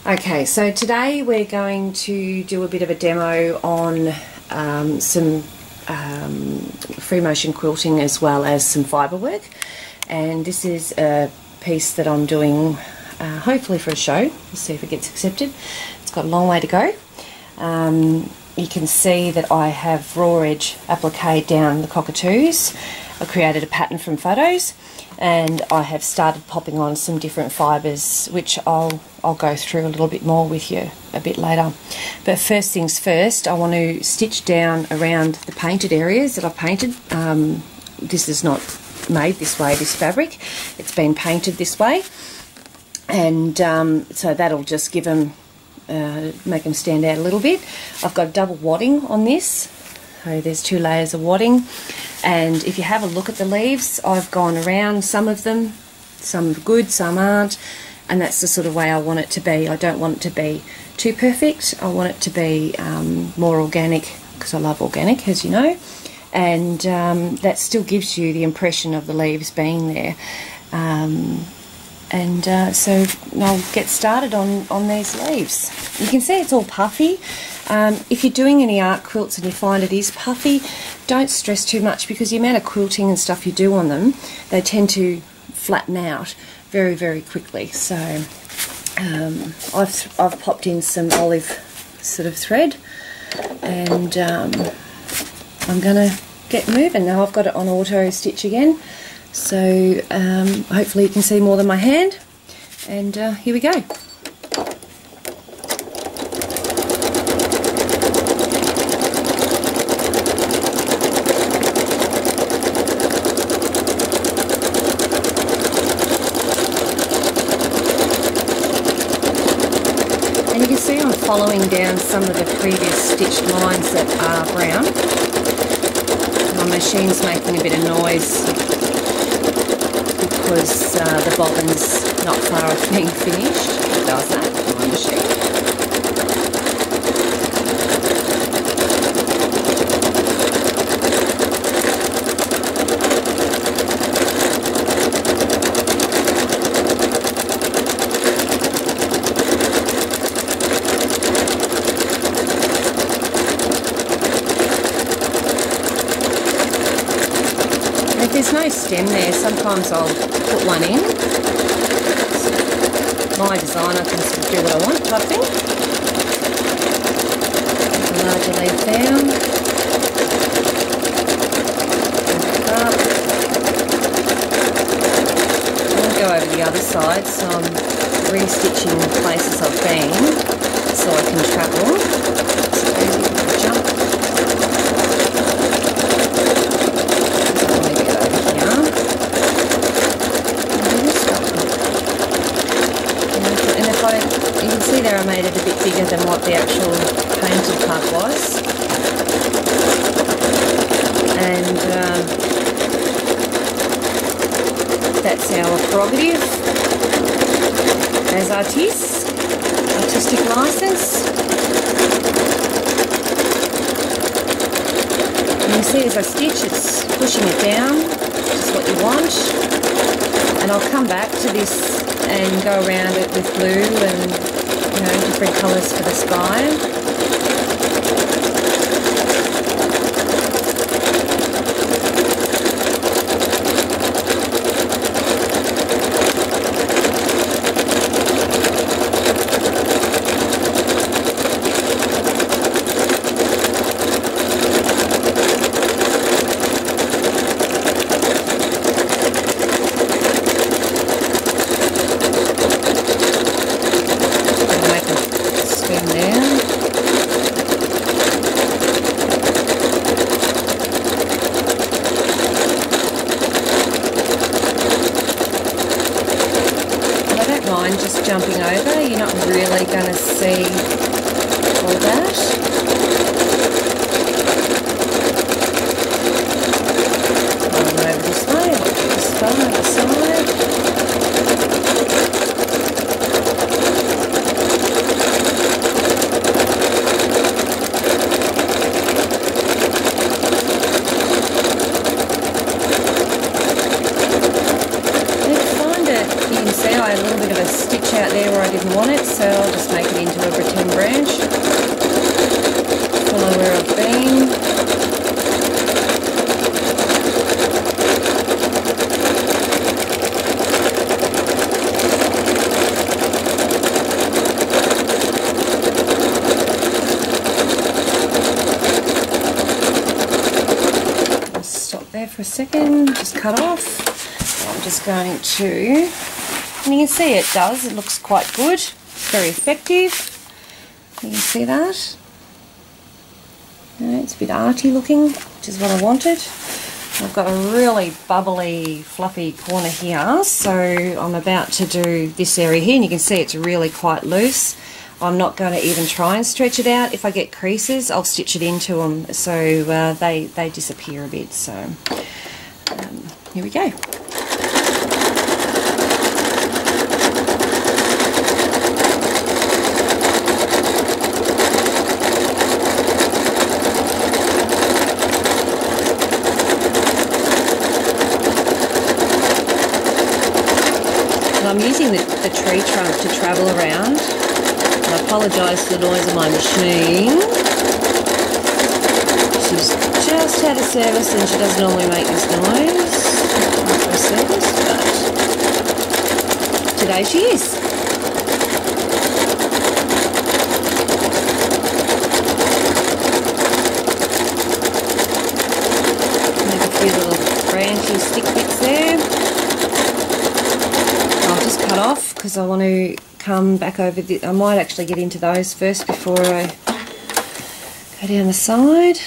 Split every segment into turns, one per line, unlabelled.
Okay, so today we're going to do a bit of a demo on some free motion quilting as well as some fibre work, and this is a piece that I'm doing hopefully for a show. We'll see if it gets accepted. It's got a long way to go. You can see that I have raw edge applique down the cockatoos. I created a pattern from photos, and I have started popping on some different fibres, which I'll go through a little bit more with you a bit later. But first things first, I want to stitch down around the painted areas that I've painted. This is not made this way, this fabric. It's been painted this way, and so that'll just give them, make them stand out a little bit. I've got double wadding on this, so there's 2 layers of wadding. And if you have a look at the leaves, I've gone around some of them. Some are good, some aren't, and that's the sort of way I want it to be. I don't want it to be too perfect. I want it to be more organic, because I love organic, as you know, and that still gives you the impression of the leaves being there. So I'll get started on these leaves. You can see it's all puffy. If you're doing any art quilts and you find it is puffy, don't stress too much, because the amount of quilting and stuff you do on them, they tend to flatten out very, very quickly. So I've popped in some olive sort of thread, and I'm going to get moving. Now I've got it on auto stitch again, so hopefully you can see more than my hand, and here we go. And you can see I'm following down some of the previous stitched lines that are brown. My machine's making a bit of noise because the bobbin's not far off being finished. It does that on my machine. If there's no stem there, sometimes I'll put one in. My design, I can sort of do what I want type thing. Put the larger leaf down. Up. I'll go over the other side, so I'm re-stitching places I've been so I can travel. It's easy to jump. You can see there I made it a bit bigger than what the actual painted part was, and that's our prerogative as artists, artistic license. And you see as I stitch, it's pushing it down, just what you want, and I'll come back to this and go around it with blue and, you know, different colours for the sky. Just jumping over, you're not really going to see all that. Going over this way, I'll do this other side. I had a little bit of a stitch out there where I didn't want it, so I'll just just make it into a pretend branch. Follow where I've been. I'll stop there for a second, just cut off. I'm just going to, and you can see it does, it looks quite good, it's very effective. You can see that. It's a bit arty looking, which is what I wanted. I've got a really bubbly, fluffy corner here, so I'm about to do this area here, and you can see it's really quite loose. I'm not going to even try and stretch it out. If I get creases, I'll stitch it into them so they disappear a bit. So here we go. I'm using the tree trunk to travel around. I apologise for the noise of my machine. She's just had a service and she doesn't normally make this noise after a service, but today she is. Make a few little branchy stick bits there. I'll just cut off because I want to come back over I might actually get into those first before I go down the side.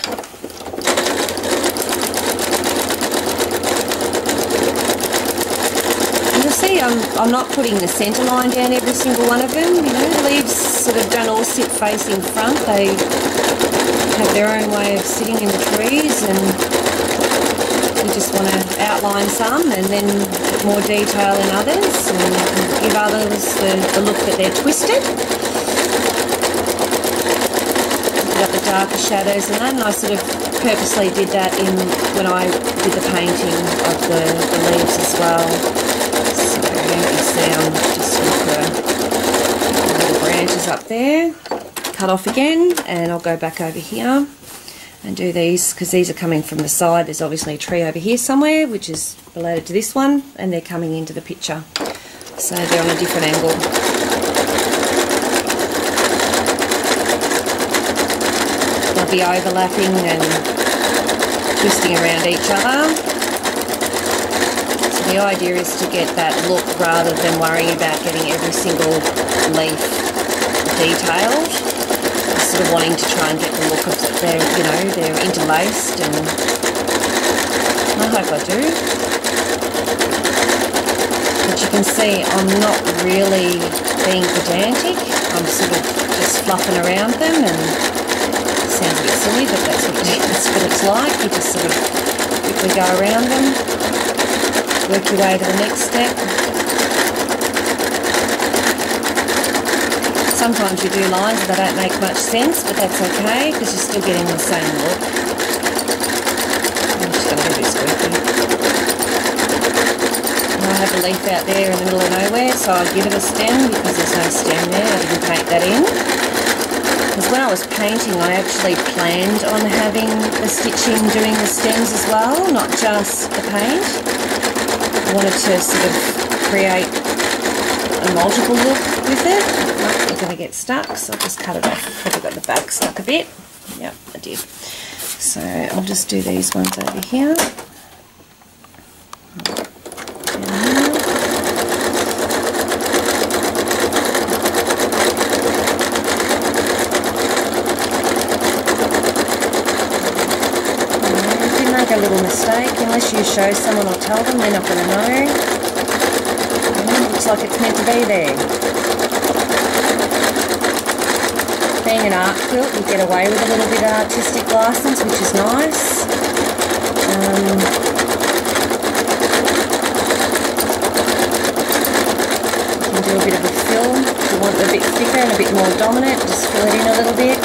And you'll see I'm not putting the centre line down every single one of them. You know, the leaves sort of don't all sit facing front. They have their own way of sitting in the trees, and you just want to outline some and then put more detail in others and give others the look that they're twisted. Put up the darker shadows and that, and I sort of purposely did that when I did the painting of the leaves as well. So you can see I'm just sort of little branches up there. Cut off again, and I'll go back over here and do these because these are coming from the side. There's obviously a tree over here somewhere which is related to this one, and they're coming into the picture, so they're on a different angle. They'll be overlapping and twisting around each other. So the idea is to get that look rather than worrying about getting every single leaf detailed. Sort of wanting to try and get the look of they're interlaced, and I hope I do. But you can see I'm not really being pedantic. I'm sort of just fluffing around them, and it sounds a bit silly, but that's what it's like. You just sort of quickly go around them, work your way to the next step. Sometimes you do lines that don't make much sense, but that's okay because you're still getting the same look. I'm just going to do this quickly. I have a leaf out there in the middle of nowhere, so I give it a stem because there's no stem there. I didn't paint that in. Because when I was painting, I actually planned on having the stitching doing the stems as well, not just the paint. I wanted to sort of create a multiple look with it. You're going to get stuck, so I'll just cut it off. Probably got the back stuck a bit. Yep, I did. So I'll just do these ones over here. If you make a little mistake, unless you show someone or tell them, they're not going to know. Looks like it's meant to be there. Being an art quilt, you get away with a little bit of artistic license, which is nice. You can do a bit of a fill. If you want it a bit thicker and a bit more dominant, just fill it in a little bit.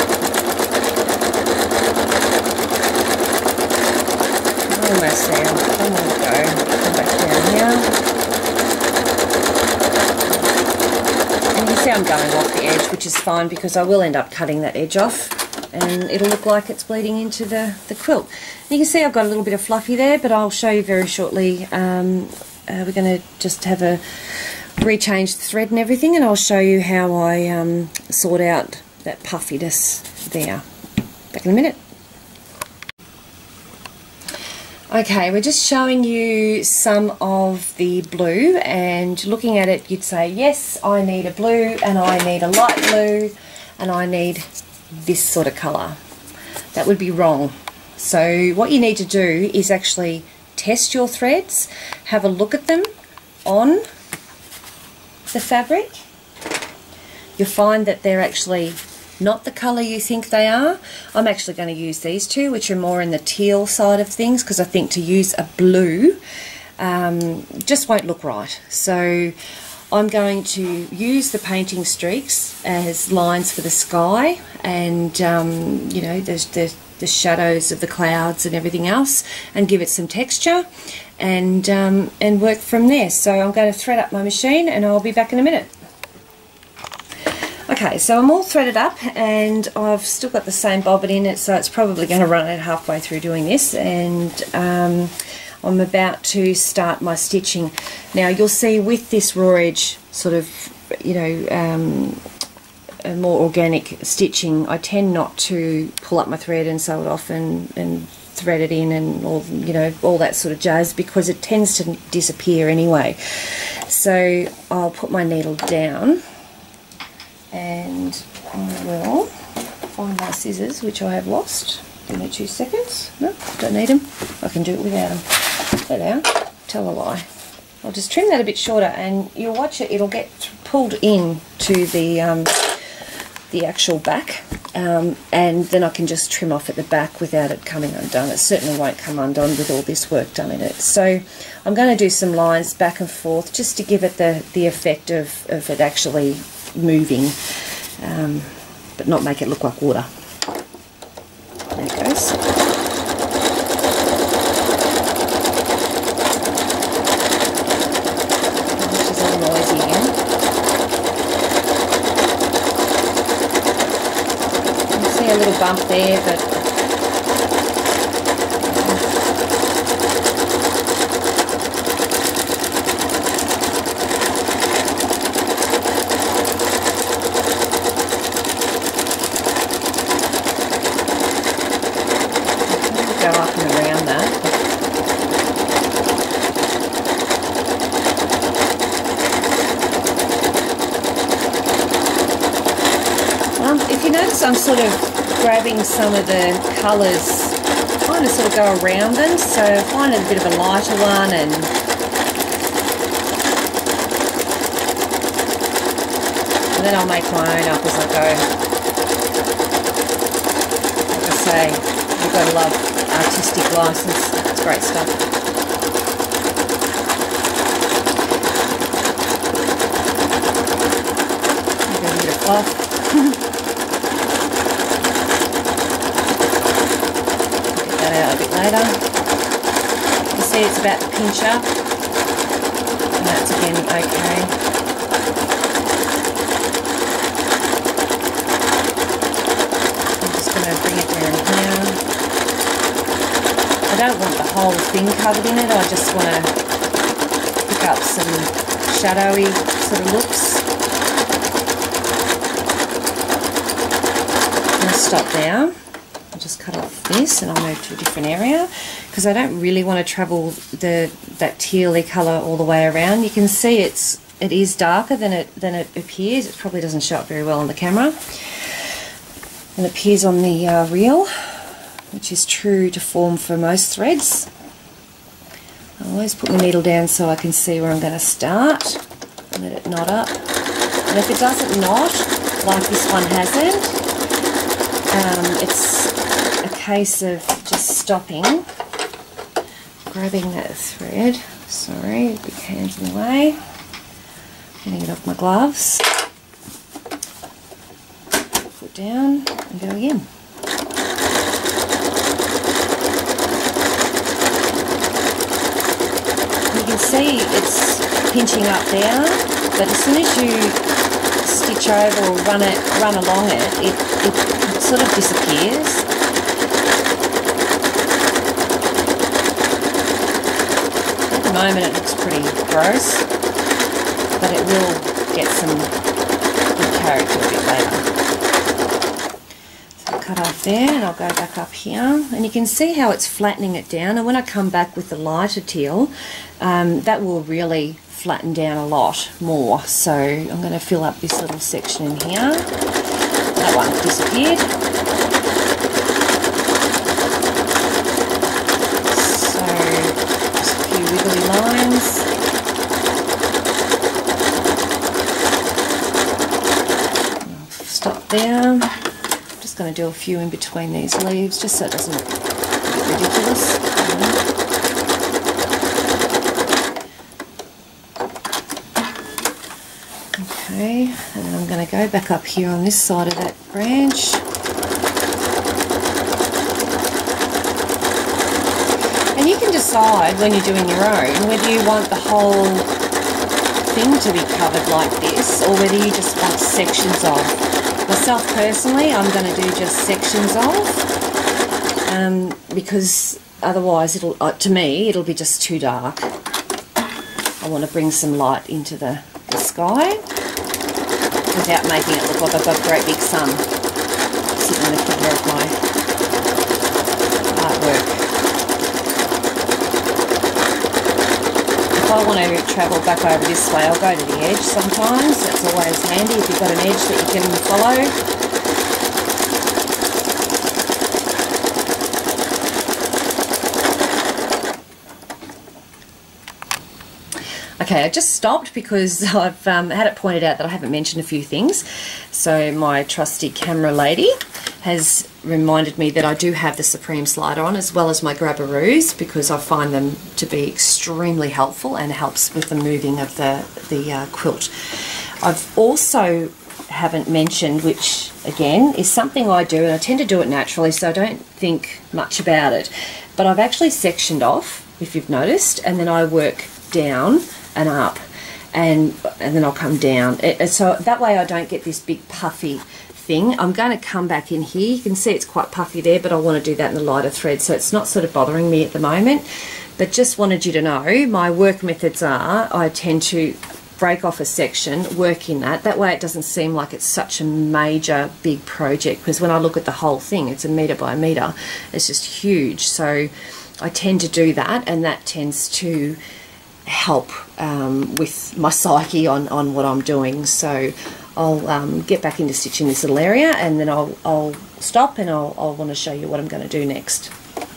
Almost there. One more to go. Come back down here. And you see I'm going off the edge, which is fine because I will end up cutting that edge off and it'll look like it's bleeding into the quilt. And you can see I've got a little bit of fluffy there, but I'll show you very shortly. We're going to just have a rechange the thread and everything, and I'll show you how I sort out that puffiness there. Back in a minute. Okay, we're just showing you some of the blue, and looking at it you'd say, yes, I need a blue and I need a light blue and I need this sort of colour. That would be wrong. So what you need to do is actually test your threads, have a look at them on the fabric. You'll find that they're actually not the colour you think they are. I'm actually going to use these two, which are more in the teal side of things, because I think to use a blue just won't look right. So I'm going to use the painting streaks as lines for the sky, and you know, the shadows of the clouds and everything else, and give it some texture, and work from there. So I'm going to thread up my machine and I'll be back in a minute. Okay, so I'm all threaded up and I've still got the same bobbin in it, so it's probably going to run out halfway through doing this, and I'm about to start my stitching. Now you'll see with this raw edge sort of, you know, a more organic stitching, I tend not to pull up my thread and sew it off and thread it in and all, you know, all that sort of jazz, because it tends to disappear anyway. So I'll put my needle down and I will find my scissors, which I have lost. Give me 2 seconds. No, don't need them. I can do it without them. There they are. Tell a lie. I'll just trim that a bit shorter, and you'll watch it. It'll get pulled in to the actual back, and then I can just trim off at the back without it coming undone. It certainly won't come undone with all this work done in it. So I'm going to do some lines back and forth just to give it the effect of it actually moving, but not make it look like water. There it goes. Which is all noisy again. You can see a little bump there, but go up and around that. If you notice, I'm sort of grabbing some of the colours, trying to sort of go around them, so find a bit of a lighter one, and then I'll make my own up as I go. Like I say, you've got to love artistic license. It's great stuff. Maybe a bit of fluff. Get that out a bit later. You see it's about to pinch up, and that's again okay. I'm just going to bring it down here. I don't want the whole thing covered in it, I just want to pick up some shadowy sort of looks. I'm going to stop there. I'll just cut off this and I'll move to a different area, because I don't really want to travel that tealy colour all the way around. You can see it is darker than it appears. It probably doesn't show up very well on the camera, and it appears on the reel, which is true to form for most threads. I'll always put my needle down so I can see where I'm going to start and let it knot up. And if it doesn't knot, like this one hasn't, it's a case of just stopping, grabbing that thread. Sorry, big hands in the way. Getting it off my gloves. Foot down and go again. You can see it's pinching up there, but as soon as you stitch over or run along it sort of disappears. At the moment it looks pretty gross, but it will get some good character a bit later. Cut off there, and I'll go back up here, and you can see how it's flattening it down, and when I come back with the lighter teal, that will really flatten down a lot more. So I'm going to fill up this little section in here. That one disappeared. So just a few wiggly lines. I'll stop there. Going to do a few in between these leaves just so it doesn't look ridiculous. Okay, and then I'm going to go back up here on this side of that branch. And you can decide when you're doing your own whether you want the whole thing to be covered like this or whether you just want sections of. Myself personally, I'm going to do just sections of, because otherwise it'll, to me, it'll be just too dark. I want to bring some light into the sky without making it look like I've got a great big sun sitting in the corner of my artwork. If I want to travel back over this way, I'll go to the edge sometimes. That's always handy if you've got an edge that you can follow. Okay, I just stopped because I've had it pointed out that I haven't mentioned a few things. So my trusty camera lady has reminded me that I do have the Supreme slider on as well as my grabberoos, because I find them to be extremely helpful and helps with the moving of the quilt. I've also haven't mentioned, which again is something I do, and I tend to do it naturally so I don't think much about it, but I've actually sectioned off, if you've noticed, and then I work down and up, and then I'll come down. So that way I don't get this big puffy thing. I'm going to come back in here. You can see it's quite puffy there, but I want to do that in the lighter thread, so it's not sort of bothering me at the moment. But just wanted you to know my work methods are I tend to break off a section, work in that way it doesn't seem like it's such a major big project, because when I look at the whole thing it's a metre by metre, it's just huge. So I tend to do that, and that tends to help with my psyche on what I'm doing. So I'll get back into stitching this little area, and then I'll stop, and I'll want to show you what I'm going to do next.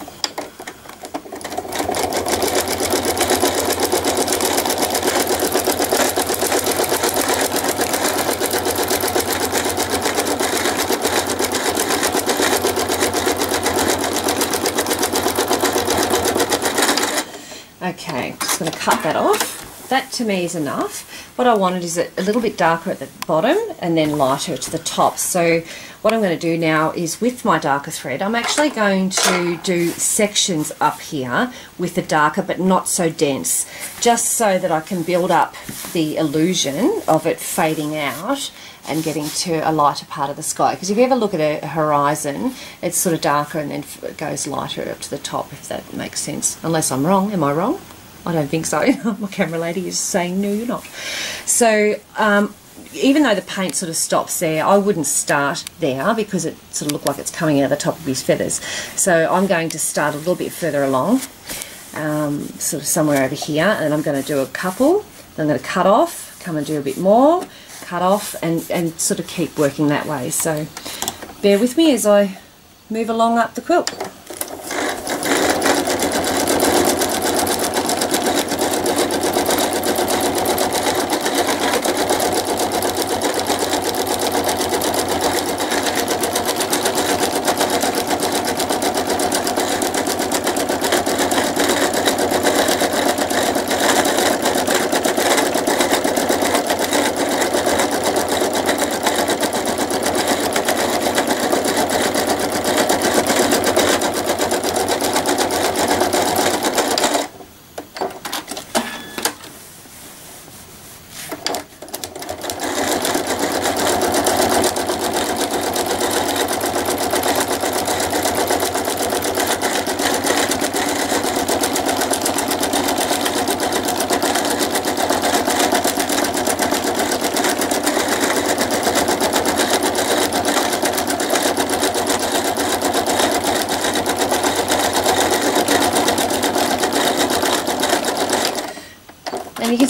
Okay, just going to cut that off. That to me is enough. What I wanted is a little bit darker at the bottom and then lighter to the top. So what I'm going to do now is, with my darker thread, I'm actually going to do sections up here with the darker but not so dense, just so that I can build up the illusion of it fading out and getting to a lighter part of the sky. Because if you ever look at a horizon, it's sort of darker and then it goes lighter up to the top, if that makes sense. Unless I'm wrong. Am I wrong? I don't think so. My camera lady is saying, no, you're not. So even though the paint sort of stops there, I wouldn't start there because it sort of looked like it's coming out the top of his feathers. So I'm going to start a little bit further along, sort of somewhere over here, and I'm going to do a couple. Then I'm going to cut off, come and do a bit more, cut off, and sort of keep working that way. So bear with me as I move along up the quilt.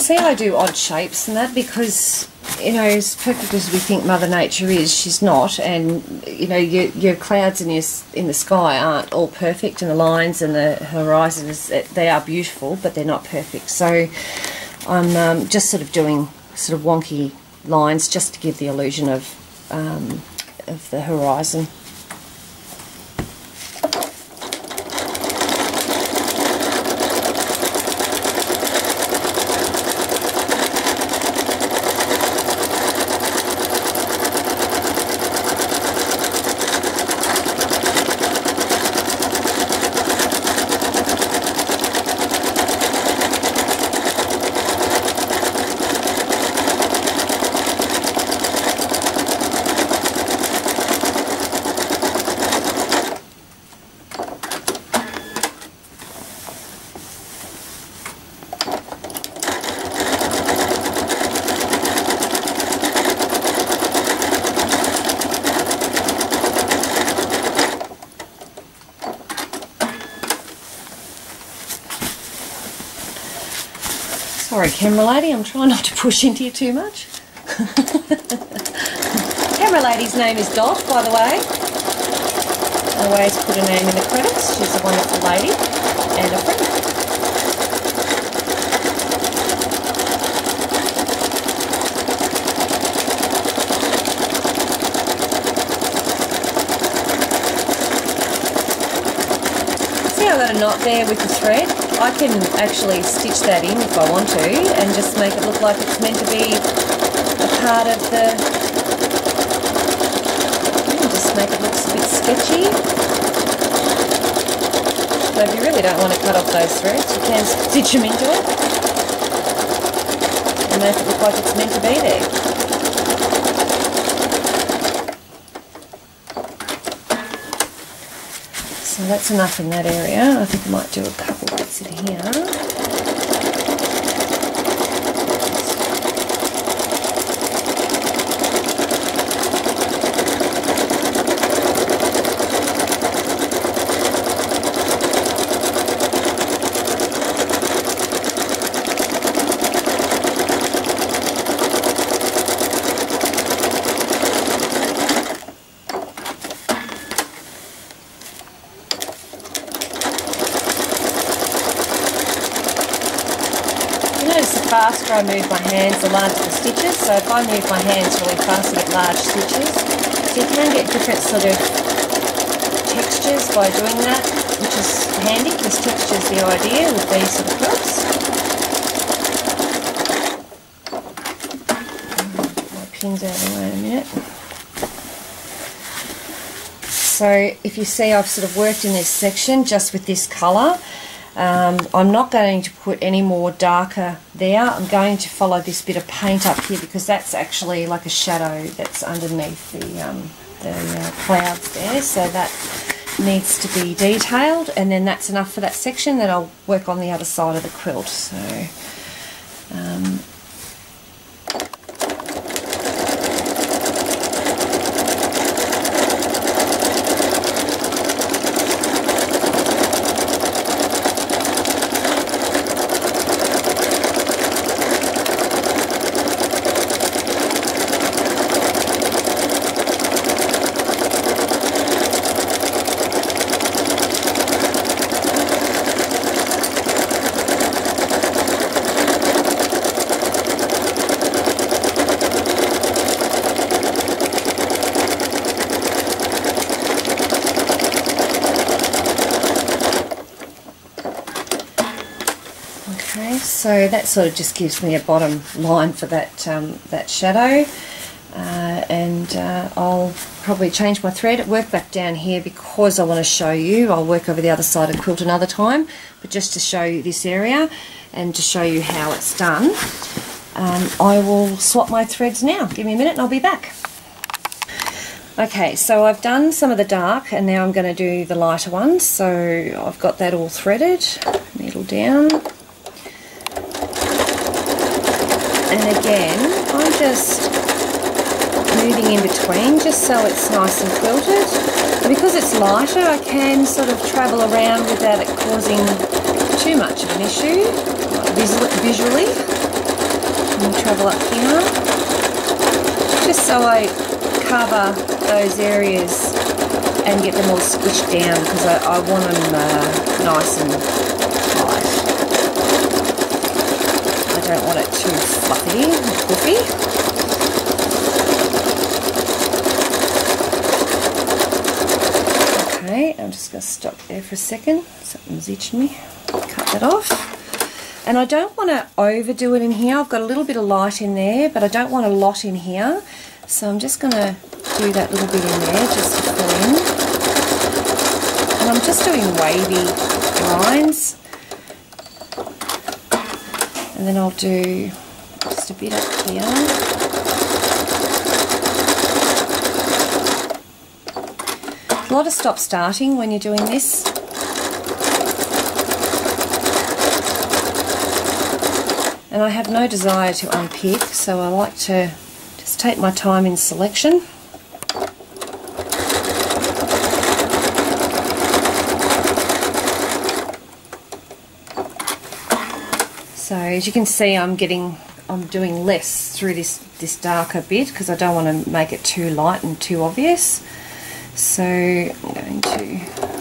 see I do odd shapes and that because, you know, as perfect as we think Mother Nature is, she's not. And, you know, your clouds in the sky aren't all perfect, and the lines and the horizons, they are beautiful, but they're not perfect. So I'm just sort of doing sort of wonky lines just to give the illusion of the horizon. Sorry, camera lady, I'm trying not to push into you too much. Camera lady's name is Dot, by the way. I always put her name in the credits. She's a wonderful lady and a friend. See, I've got a knot there with the thread. I can actually stitch that in if I want to and just make it look like it's meant to be a part of the... just make it look a bit sketchy. So if you really don't want to cut off those threads, you can stitch them into it and make it look like it's meant to be there. So that's enough in that area. I think I might do a couple bits in here. The faster I move my hands, the larger the stitches. So if I move my hands really fast, I get large stitches. So you can get different sort of textures by doing that, which is handy because texture's the idea with these sort of quilts. My pin's out of the way in a minute. So if you see, I've sort of worked in this section just with this colour. I'm not going to put any more darker there. I'm going to follow this bit of paint up here because that's actually like a shadow that's underneath the clouds there. So that needs to be detailed, and then that's enough for that section. Then I'll work on the other side of the quilt. So so that sort of just gives me a bottom line for that that shadow, and I'll probably change my thread, work back down here because I want to show you. I'll work over the other side of the quilt another time, but just to show you this area and to show you how it's done, I will swap my threads now. Give me a minute and I'll be back. Okay, so I've done some of the dark and now I'm going to do the lighter ones. So I've got that all threaded, needle down. And again, I'm just moving in between just so it's nice and quilted. And because it's lighter, I can sort of travel around without it causing too much of an issue, visually. And we'll travel up here, just so I cover those areas and get them all squished down, because I want them nice and tight. I don't want it too fluffy and fluffy. Okay, I'm just going to stop there for a second. Something's itching me. Cut that off. And I don't want to overdo it in here. I've got a little bit of light in there, but I don't want a lot in here. So I'm just going to do that little bit in there just to fill in. And I'm just doing wavy lines. And then I'll do just a bit up here. A lot of stop starting when you're doing this. And I have no desire to unpick, so I like to just take my time in selection. So as you can see, I'm doing less through this darker bit because I don't want to make it too light and too obvious. So I'm going to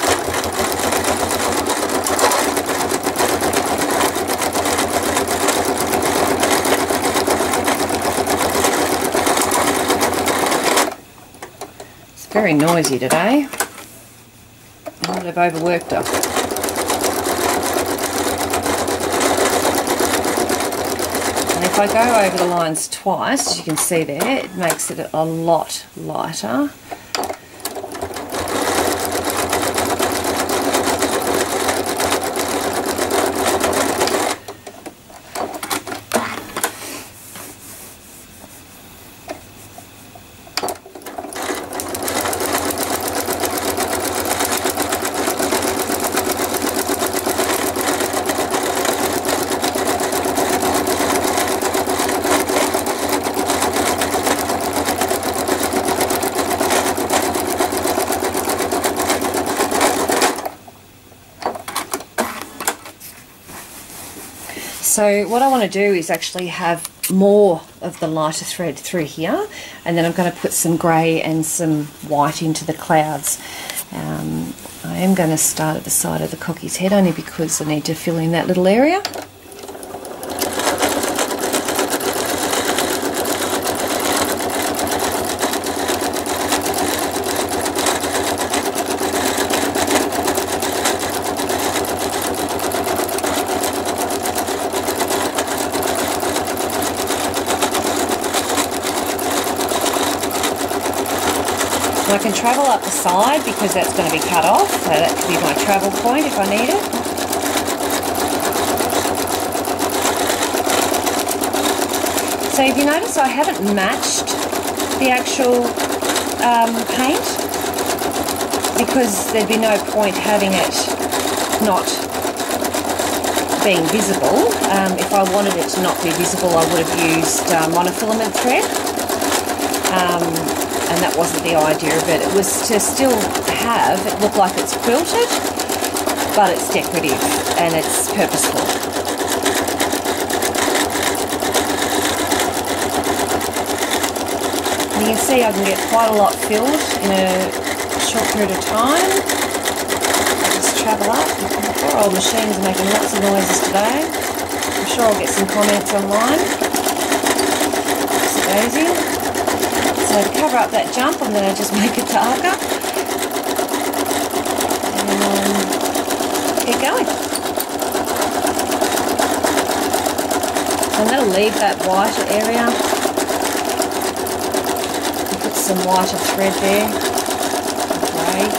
very noisy today. I might have overworked her. And if I go over the lines twice, as you can see there, it makes it a lot lighter. So what I want to do is actually have more of the lighter thread through here, and then I'm going to put some grey and some white into the clouds. I am going to start at the side of the cockie's head only because I need to fill in that little area. And I can travel up the side because that's going to be cut off, so that could be my travel point if I need it. So if you notice, I haven't matched the actual paint because there'd be no point having it not being visible. If I wanted it to not be visible, I would have used monofilament thread. And that wasn't the idea of it. It was to still have it look like it's quilted, but it's decorative and it's purposeful. And you can see I can get quite a lot filled in a short period of time. I just travel up. Poor old machines are making lots of noises today. I'm sure I'll get some comments online. It's Daisy. So to cover up that jump, I'm going to just make it darker and keep going. And that'll leave that whiter area. Put some whiter thread there, grey.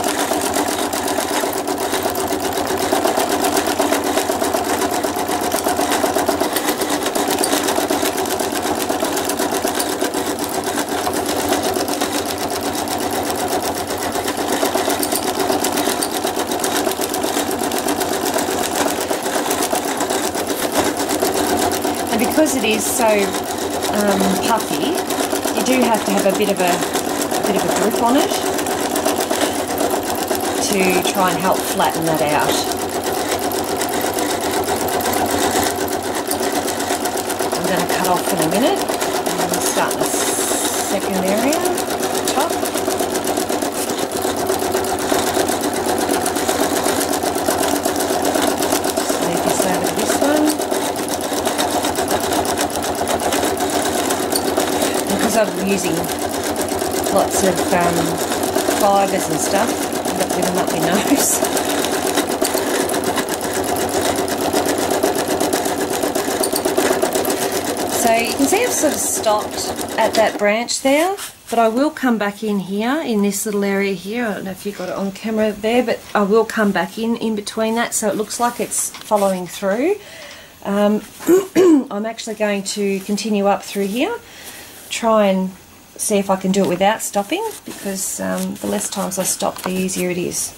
Because it is so puffy, you do have to have a bit of a grip on it to try and help flatten that out. I'm going to cut that off in a minute. And we'll start the second area, top. Just leave this over to this one. And because I'm using lots of fibres and stuff, I end up with them up my nose. So you can see I've sort of stopped at that branch there, but I will come back in here, in this little area here. I don't know if you got it on camera there, but I will come back in between that so it looks like it's following through. I'm actually going to continue up through here, try and see if I can do it without stopping, because the less times I stop, the easier it is.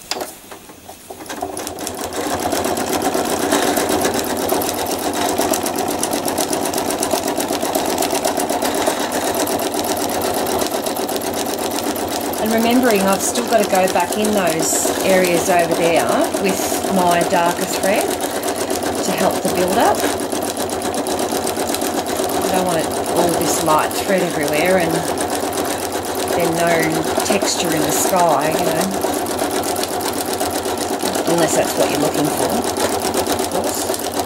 And remembering I've still got to go back in those areas over there with my darker thread to help the build up. I don't want all this light thread everywhere and then no texture in the sky, you know, unless that's what you're looking for, of course.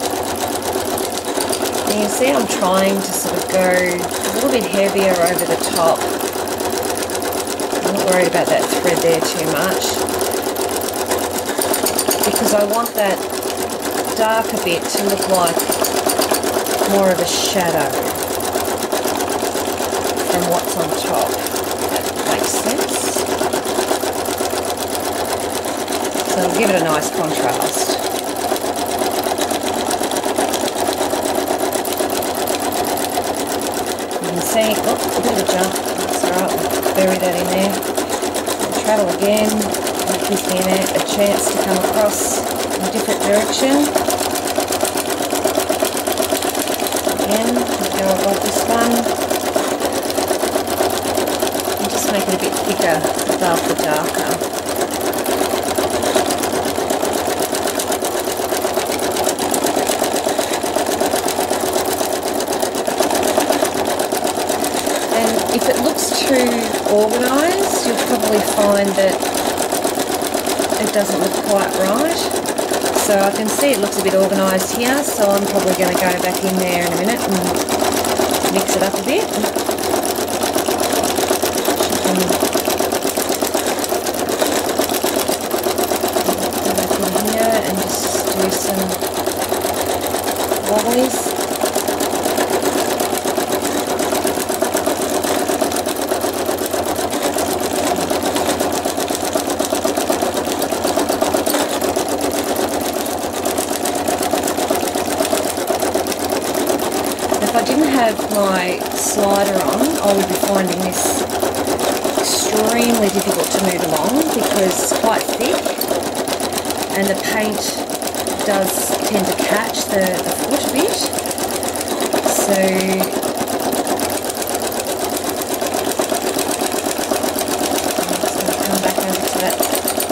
And you see I'm trying to sort of go a little bit heavier over the top. I'm not worried about that thread there too much, because I want that darker bit to look like more of a shadow from what's on top. That makes sense. So it'll give it a nice contrast. You can see, oh, a bit of a jump. That's alright, we'll bury that in there. We'll travel again, and give me a chance to come across in a different direction. Again, we'll go above this one. And just make it a bit thicker above the darker. If it looks too organised, you'll probably find that it doesn't look quite right. So I can see it looks a bit organised here, so I'm probably going to go back in there in a minute and mix it up a bit. Go back in here and just do some wobblies. If I didn't have my slider on, I would be finding this extremely difficult to move along because it's quite thick and the paint does tend to catch the foot a bit. So I'm just going to come back over to that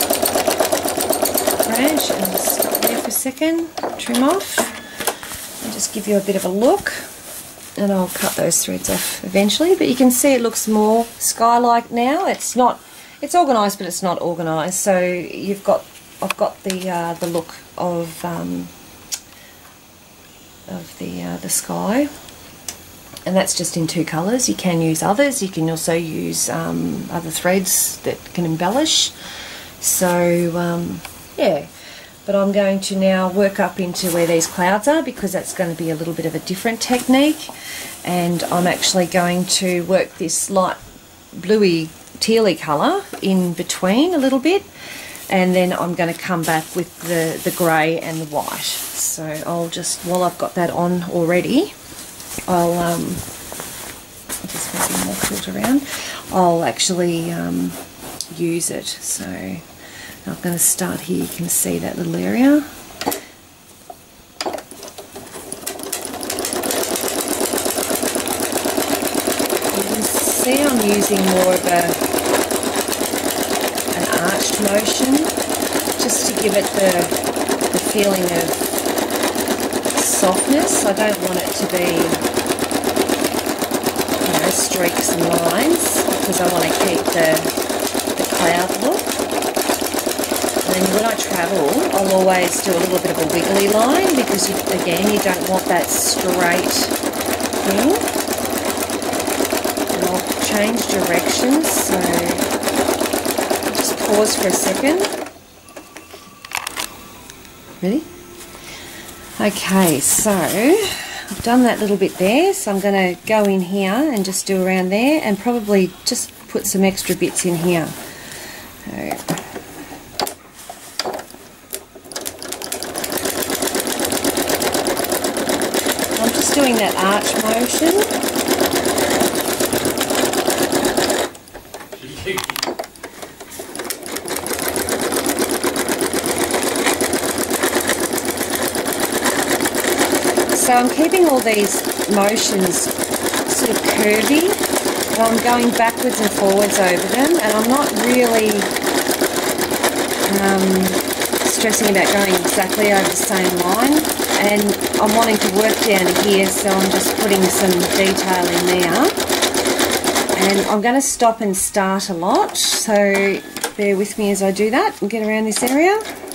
branch and just stop there for a second, trim off, and just give you a bit of a look. And I'll cut those threads off eventually, but you can see it looks more sky-like now. It's not, it's organised, but it's not organised. So I've got the look of the sky, and that's just in two colours. You can use others. You can also use other threads that can embellish. So yeah. But I'm going to now work up into where these clouds are, because that's going to be a little bit of a different technique, and I'm actually going to work this light bluey tealy colour in between a little bit, and then I'm going to come back with the grey and the white. So I'll just, while I've got that on already, I'll just maybe more tilt around, I'll actually use it. So I'm going to start here. You can see that little area. You can see I'm using more of an arched motion, just to give it the feeling of softness. I don't want it to be streak some lines because I want to keep the cloud look. And then when I travel, I'll always do a little bit of a wiggly line because, again, you don't want that straight thing. And I'll change directions, so I'll just pause for a second. Ready? Okay, so I've done that little bit there, so I'm going to go in here and just do around there and probably just put some extra bits in here. So, doing that arch motion. So I'm keeping all these motions sort of curvy, and I'm going backwards and forwards over them, and I'm not really stressing about going exactly over the same line. And I'm wanting to work down here, so I'm just putting some detail in there. And I'm going to stop and start a lot, so bear with me as I do that and get around this area.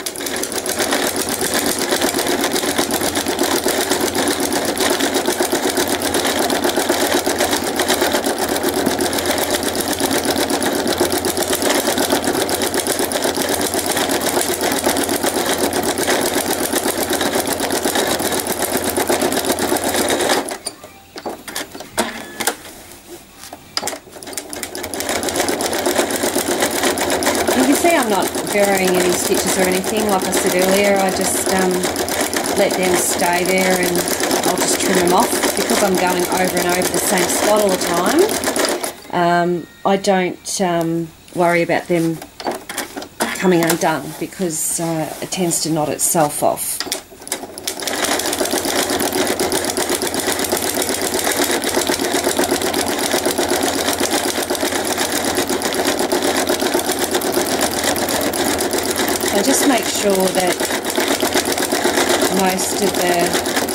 I'm not burying any stitches or anything. Like I said earlier, I just let them stay there and I'll just trim them off because I'm going over and over the same spot all the time. I don't worry about them coming undone because it tends to knot itself off. So just make sure that most of the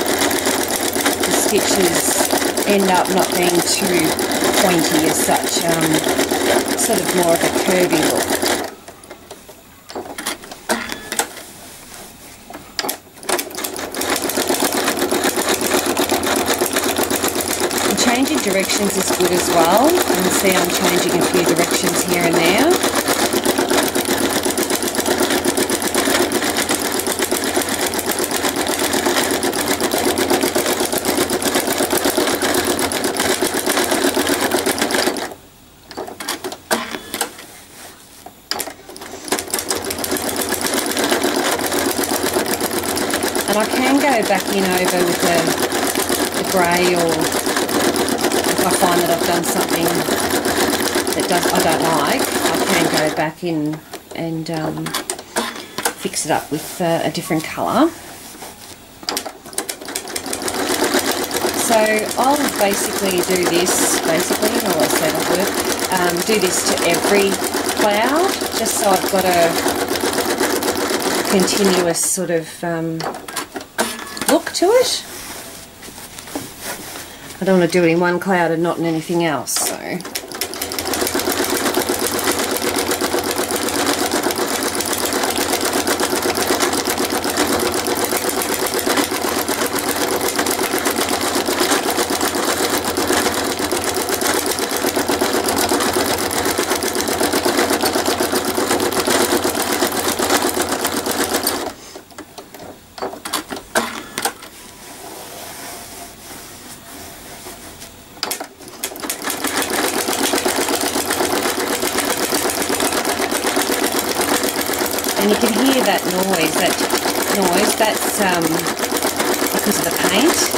stitches end up not being too pointy as such, sort of more of a curvy look. And changing directions is good as well. You can see I'm changing a few directions here and there. And I can go back in over with the grey, or if I find that I've done something that I don't like, I can go back in and fix it up with a different colour. So I'll basically do this, do this to every cloud, just so I've got a continuous sort of look to it. I don't want to do it in one cloud and not in anything else, so. And you can hear that noise, that's because of the paint.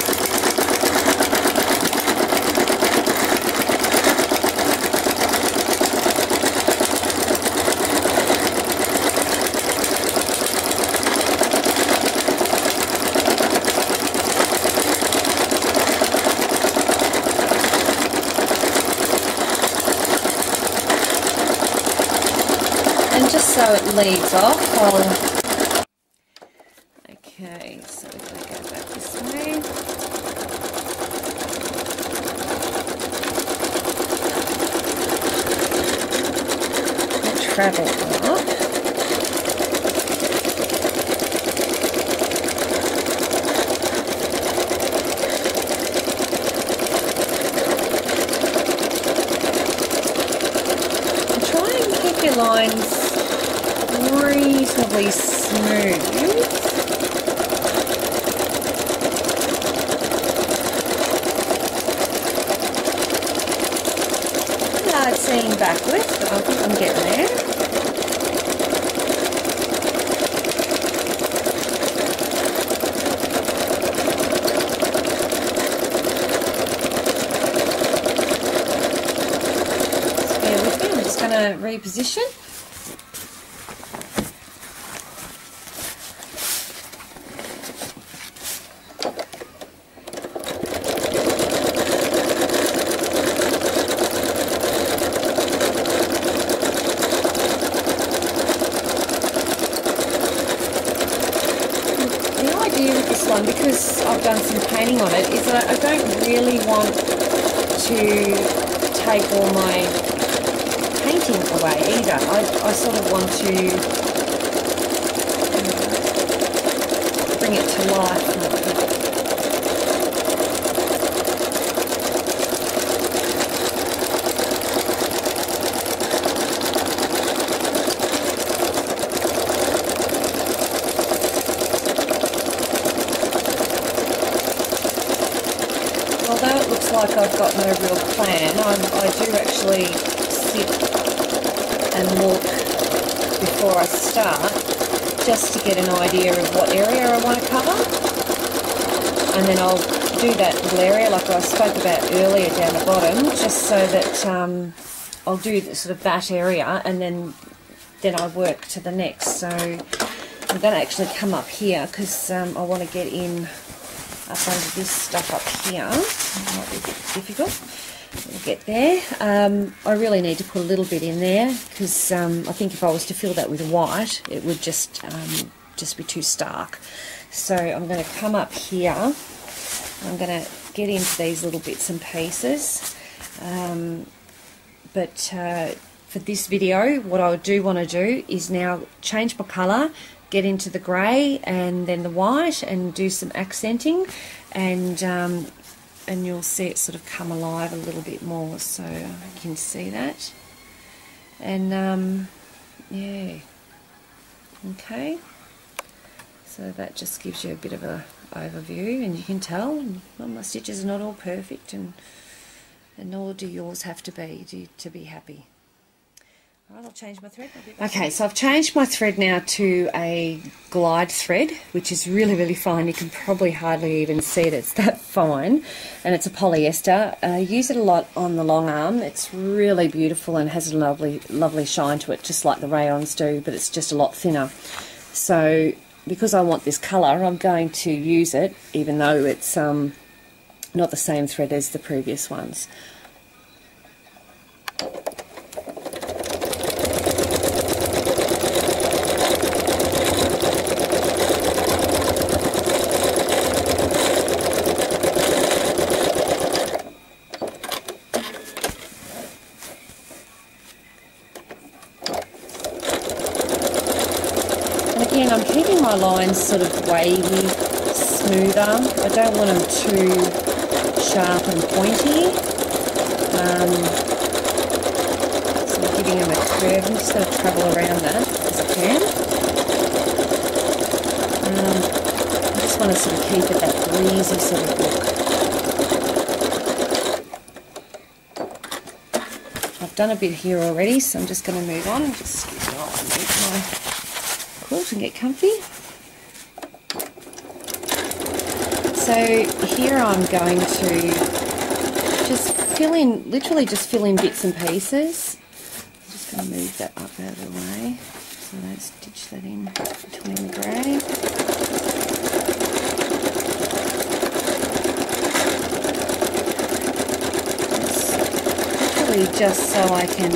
And just so it leads off, okay, so we're going to go back this way. travel up. And try and keep your lines reasonably smooth. Seeing backwards, but I think I'm getting there. Just bear with me, I'm just going to reposition. Because I've done some painting on it, is that I don't really want to take all my painting away either. I sort of want to bring it to life. Although it looks like I've got no real plan, I do actually sit and look before I start, just to get an idea of what area I want to cover. And then I'll do that little area like I spoke about earlier down the bottom, just so that I'll do sort of that area, and then I work to the next. So I'm going to actually come up here because I want to get in up under this stuff up here. It might be a bit difficult. We'll get there. I really need to put a little bit in there because I think if I was to fill that with white, it would just be too stark. So I'm going to come up here. I'm going to get into these little bits and pieces. But for this video, what I do want to do is now change my colour, get into the grey and then the white, and do some accenting, and you'll see it sort of come alive a little bit more, so you can see that. And yeah, okay, so that just gives you a bit of a overview, and you can tell, well, my stitches are not all perfect, and nor do yours have to be happy. I'll change my thread. Okay, so I've changed my thread now to a glide thread, which is really, really fine. You can probably hardly even see it. It's that fine, and it's a polyester. I use it a lot on the long arm. It's really beautiful and has a lovely, lovely shine to it, just like the rayons do, but it's just a lot thinner. So because I want this colour, I'm going to use it, even though it's not the same thread as the previous ones. Again, I'm keeping my lines sort of wavy, smoother. I don't want them too sharp and pointy. So I'm giving them a curve. I'm just going to travel around that as I can. I just want to sort of keep it that breezy sort of look. I've done a bit here already, so I'm just going to move on. Just get off and move my quilt and get comfy. So here I'm going to just fill in, literally just fill in bits and pieces. I'm just going to move that up out of the way so I don't stitch that in between the grey. It's literally just so I can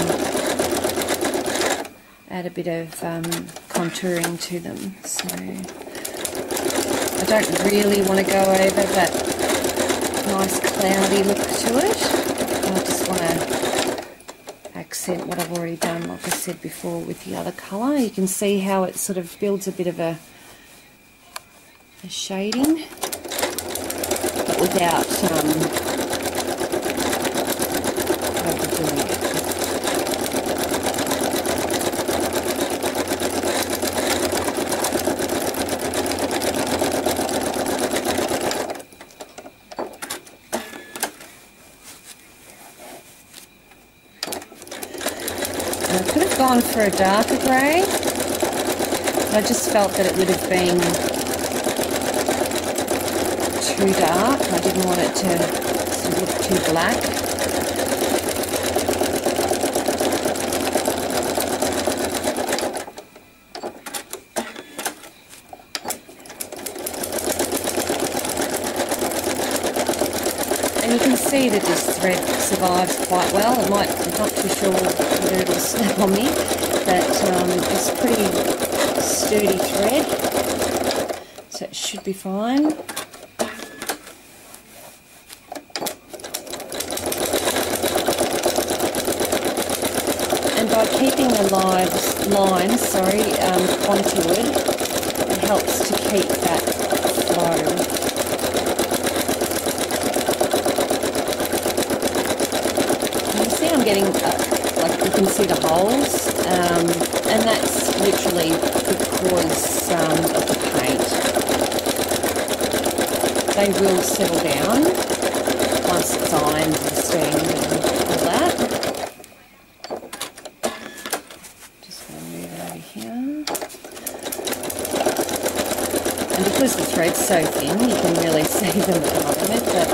add a bit of contouring to them. So I don't really want to go over that nice cloudy look to it. I just want to accent accent what I've already done, like I said before, with the other colour. You can see how it sort of builds a bit of a shading, but without overdoing it. I could have gone for a darker grey. I just felt that it would have been too dark. I didn't want it to sort of look too black. And you can see that this thread survives quite well. I'm not too sure whether it'll snap on me, but it's pretty sturdy thread, so it should be fine. And by keeping the lines contoured, it helps to keep that flow. I'm getting, like you can see the holes, and that's literally because of the paint. They will settle down once it's ironed and steamed and all that. Just going to move it over here. And because the thread's so thin, you can really see them at the moment, but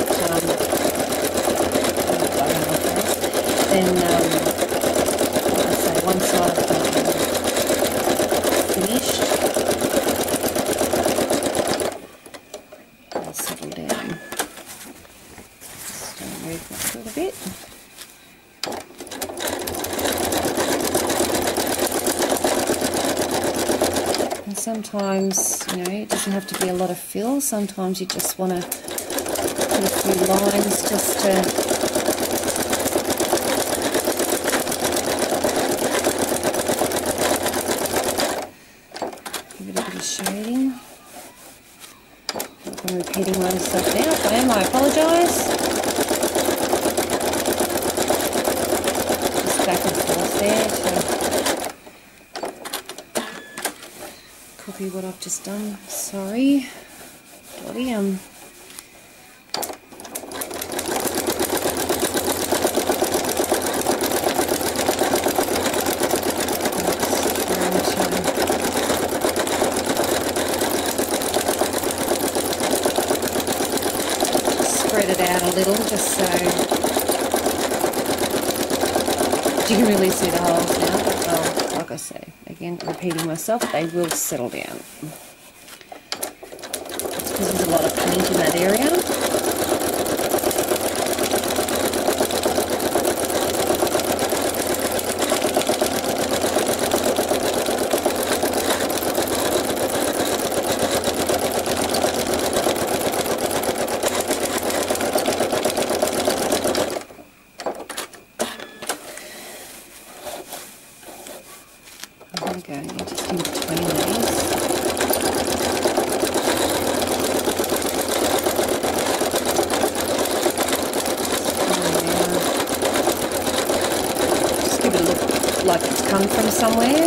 then, like I say, once I've finished, I'll settle down. Just move that a little bit. And sometimes, you know, it doesn't have to be a lot of fill. Sometimes you just want to put a few lines just to shading. I'm repeating myself now. If I am, I apologise. Just back and forth there to copy what I've just done. Sorry, Dottie. Spread it out a little, just so you can really see the holes now. But like I say, again, repeating myself, they will settle down. It's because there's a lot of paint in that area. Just in between these. Just give it a look like it's come from somewhere.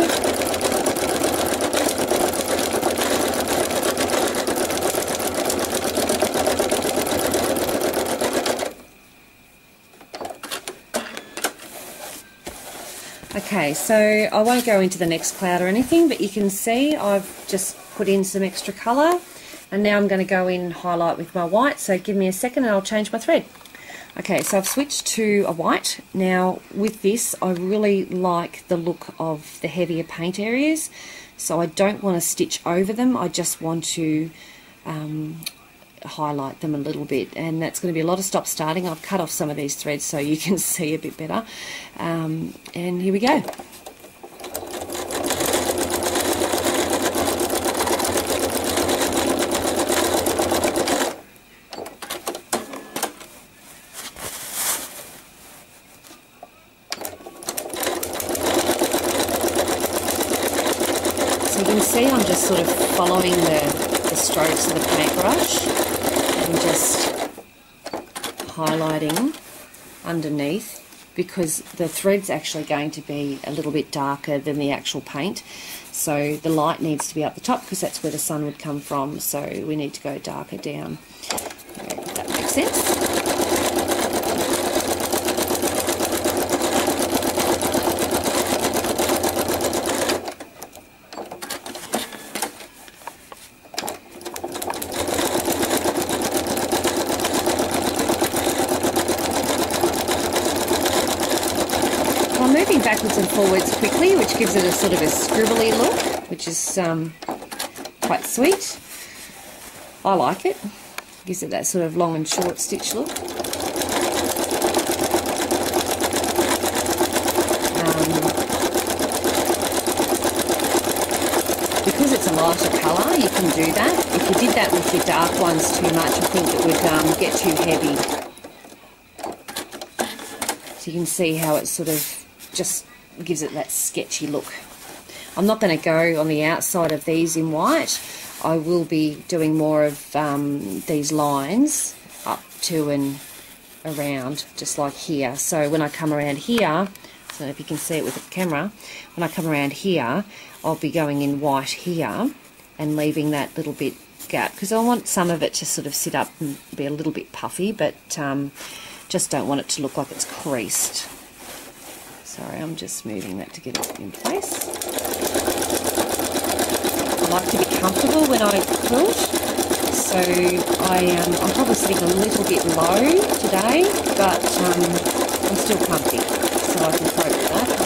Okay, so I won't go into the next cloud or anything, but you can see I've just put in some extra colour, and now I'm going to go in and highlight with my white, so give me a second and I'll change my thread. Okay, so I've switched to a white. Now with this, I really like the look of the heavier paint areas, so I don't want to stitch over them, I just want to highlight them a little bit, and that's going to be a lot of stop starting. I've cut off some of these threads so you can see a bit better, and here we go. So you can see I'm just sort of following the strokes of the paintbrush and just highlighting underneath, because the thread's actually going to be a little bit darker than the actual paint. So the light needs to be up the top because that's where the sun would come from. So we need to go darker down. If that makes sense. I'm moving backwards and forwards quickly, which gives it a sort of a scribbly look, which is quite sweet. I like it. Gives it that sort of long and short stitch look. Because it's a lighter colour, you can do that. If you did that with your dark ones too much, I think it would get too heavy. So you can see how it sort of just gives it that sketchy look. I'm not going to go on the outside of these in white. I will be doing more of these lines up to and around, just like here. So when I come around here, I don't know if you can see it with the camera, when I come around here, I'll be going in white here and leaving that little bit gap, because I want some of it to sort of sit up and be a little bit puffy, but just don't want it to look like it's creased. Sorry, I'm just moving that to get it in place. I like to be comfortable when I quilt, so I'm probably sitting a little bit low today, but I'm still comfy, so I can cope with that.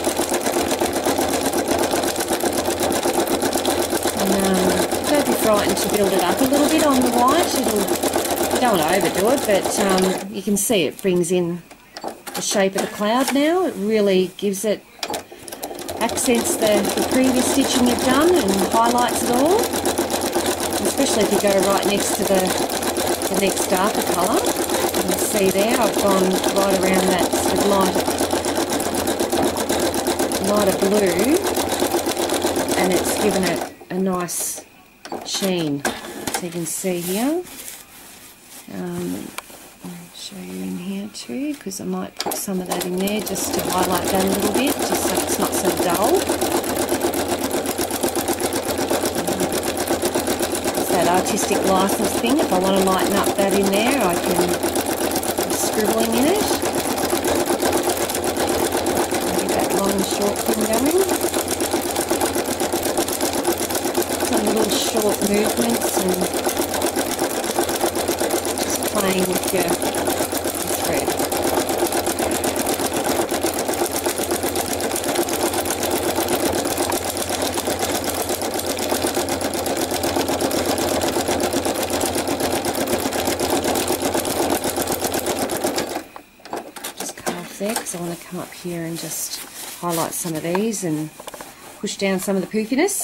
And don't be frightened to build it up a little bit on the white. You don't want to overdo it, but you can see it brings in the shape of the cloud now. It really gives it, accents the previous stitching you've done and highlights it all, especially if you go right next to the next darker colour. You can see there I've gone right around that sort of lighter blue, and it's given it a nice sheen. So you can see here. I'll show you in here too, because I might put some of that in there just to highlight that a little bit, just so it's not so dull. It's that artistic license thing. If I want to lighten up that in there, I can put scribbling in it. Get that long and short thing going. Some little short movements and playing with your thread. Just cut off there because I want to come up here and just highlight some of these and push down some of the poofiness.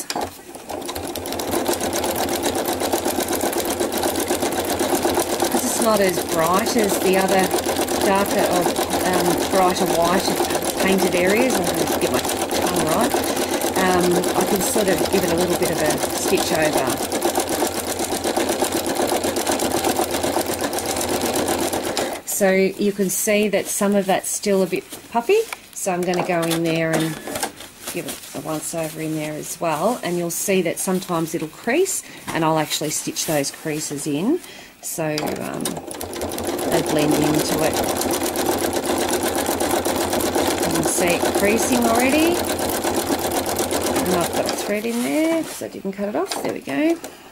Not as bright as the other darker or brighter white painted areas. I'm going to get my tongue right. I can sort of give it a little bit of a stitch over. So you can see that some of that's still a bit puffy, so I'm going to go in there and give it a once over in there as well, and you'll see that sometimes it'll crease, and I'll actually stitch those creases in. So they blend into it. You can see it creasing already. And I've got a thread in there because I didn't cut it off. There we go.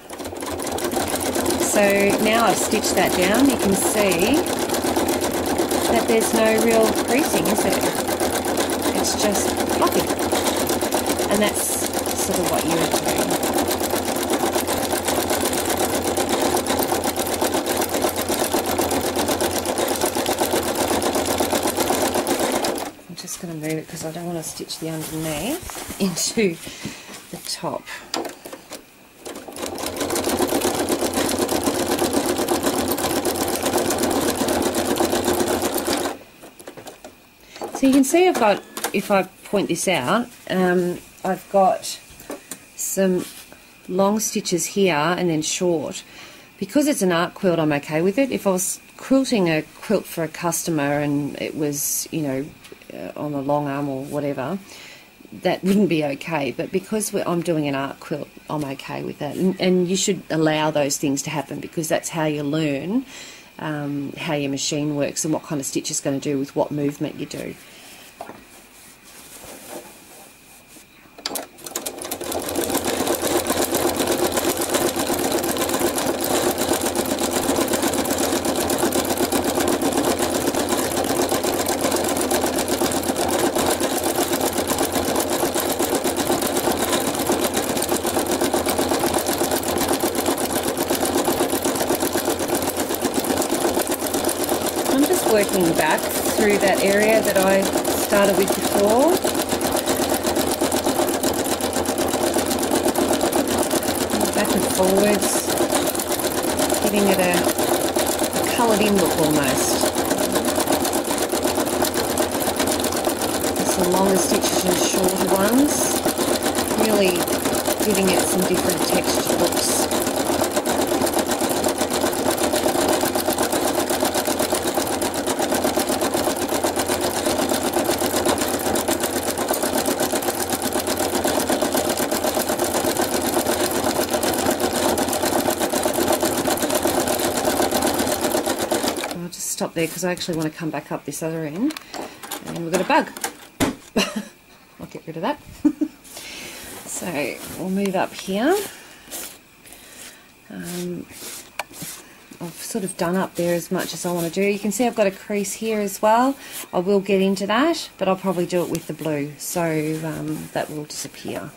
So now I've stitched that down. You can see that there's no real creasing, is there? It's just fluffy. And that's sort of what you would do. Just going to move it because I don't want to stitch the underneath into the top. So you can see I've got, if I point this out, I've got some long stitches here and then short. Because it's an art quilt, I'm okay with it. If I was quilting a quilt for a customer and it was, you know, on the long arm or whatever, that wouldn't be okay. But because I'm doing an art quilt, I'm okay with that. And you should allow those things to happen, because that's how you learn how your machine works and what kind of stitch is going to do with what movement you do. Working back through that area that I started with before. Back and forwards, giving it a coloured in look almost. Some longer stitches and shorter ones, really giving it some different texture looks. Stop there because I actually want to come back up this other end, and we've got a bug. I'll get rid of that. So we'll move up here. I've sort of done up there as much as I want to do. You can see I've got a crease here as well. I will get into that, but I'll probably do it with the blue, so that will disappear.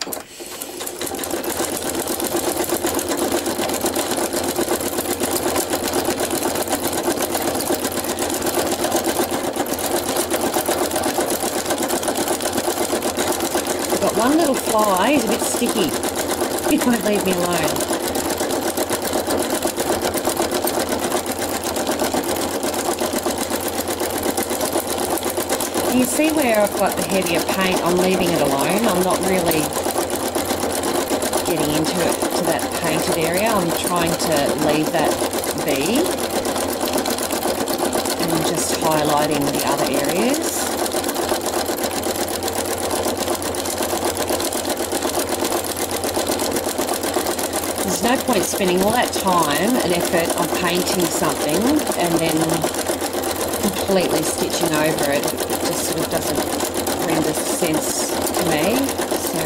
One little fly is a bit sticky. It won't leave me alone. You see where I've got the heavier paint, I'm leaving it alone. I'm not really getting into it to that painted area. I'm trying to leave that be and just highlighting the other areas. There's no point spending all that time and effort on painting something and then completely stitching over it. It just sort of doesn't render sense to me. So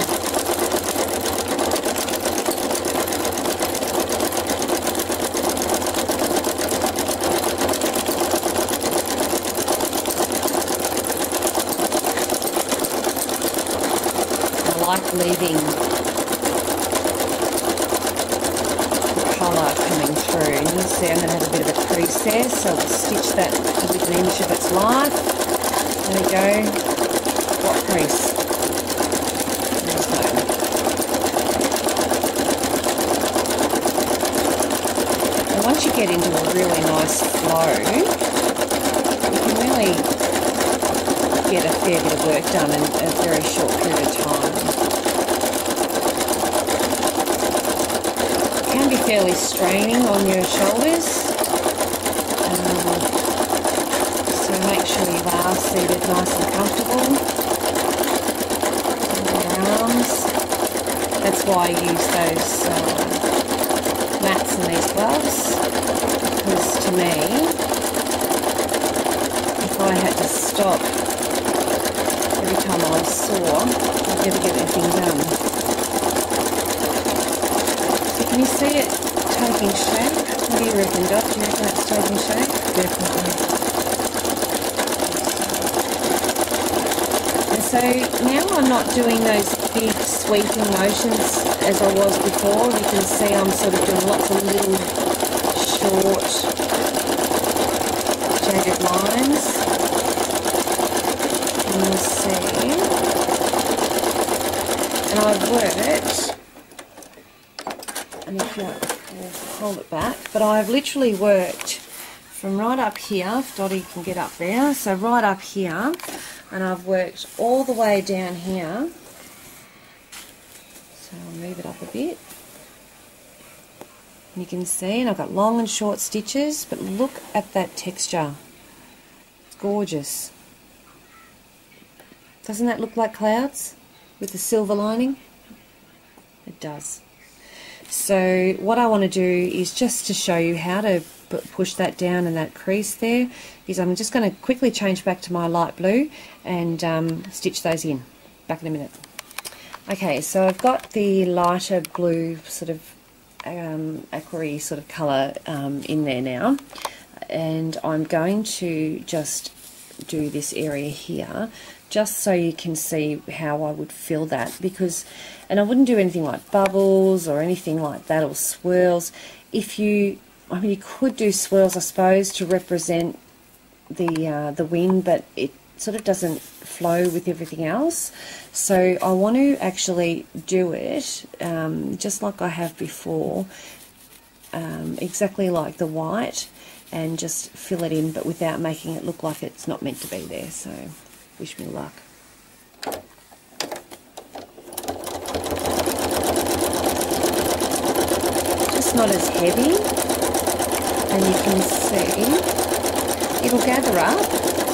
I like leaving colour coming through, and you'll see I'm going to have a bit of a crease there, so we'll stitch that with an inch of its life. There we go. What crease? There's no. And once you get into a really nice flow, you can really get a fair bit of work done in a very short period of time. Can be fairly straining on your shoulders, so make sure you are seated nice and comfortable. And your arms. That's why I use those mats and these gloves, because to me, if I had to stop every time I saw, I'd never get anything done. Can you see it taking shape? What do you reckon, Dot? Do you reckon it's taking shape? Definitely. And so now I'm not doing those big sweeping motions as I was before. You can see I'm sort of doing lots of little short jagged lines. And you'll see. And I've worked, and if you will hold it back, but I've literally worked from right up here, if Dottie can get up there, so right up here, and I've worked all the way down here. So So I'll move it up a bit. And you can see, and I've got long and short stitches, but look at that texture. It's gorgeous. Doesn't that look like clouds with the silver lining? It does. So what I want to do is just to show you how to push that down in that crease there, is I'm just going to quickly change back to my light blue and stitch those in. Back in a minute. Okay, so I've got the lighter blue sort of aquarry sort of colour in there now, and I'm going to just do this area here just so you can see how I would fill that, because, and I wouldn't do anything like bubbles or anything like that, or swirls. If you, I mean, you could do swirls, I suppose, to represent the wind, but it sort of doesn't flow with everything else. So I want to actually do it just like I have before, exactly like the white, and just fill it in, but without making it look like it's not meant to be there. So wish me luck. Just not as heavy, and you can see it'll gather up.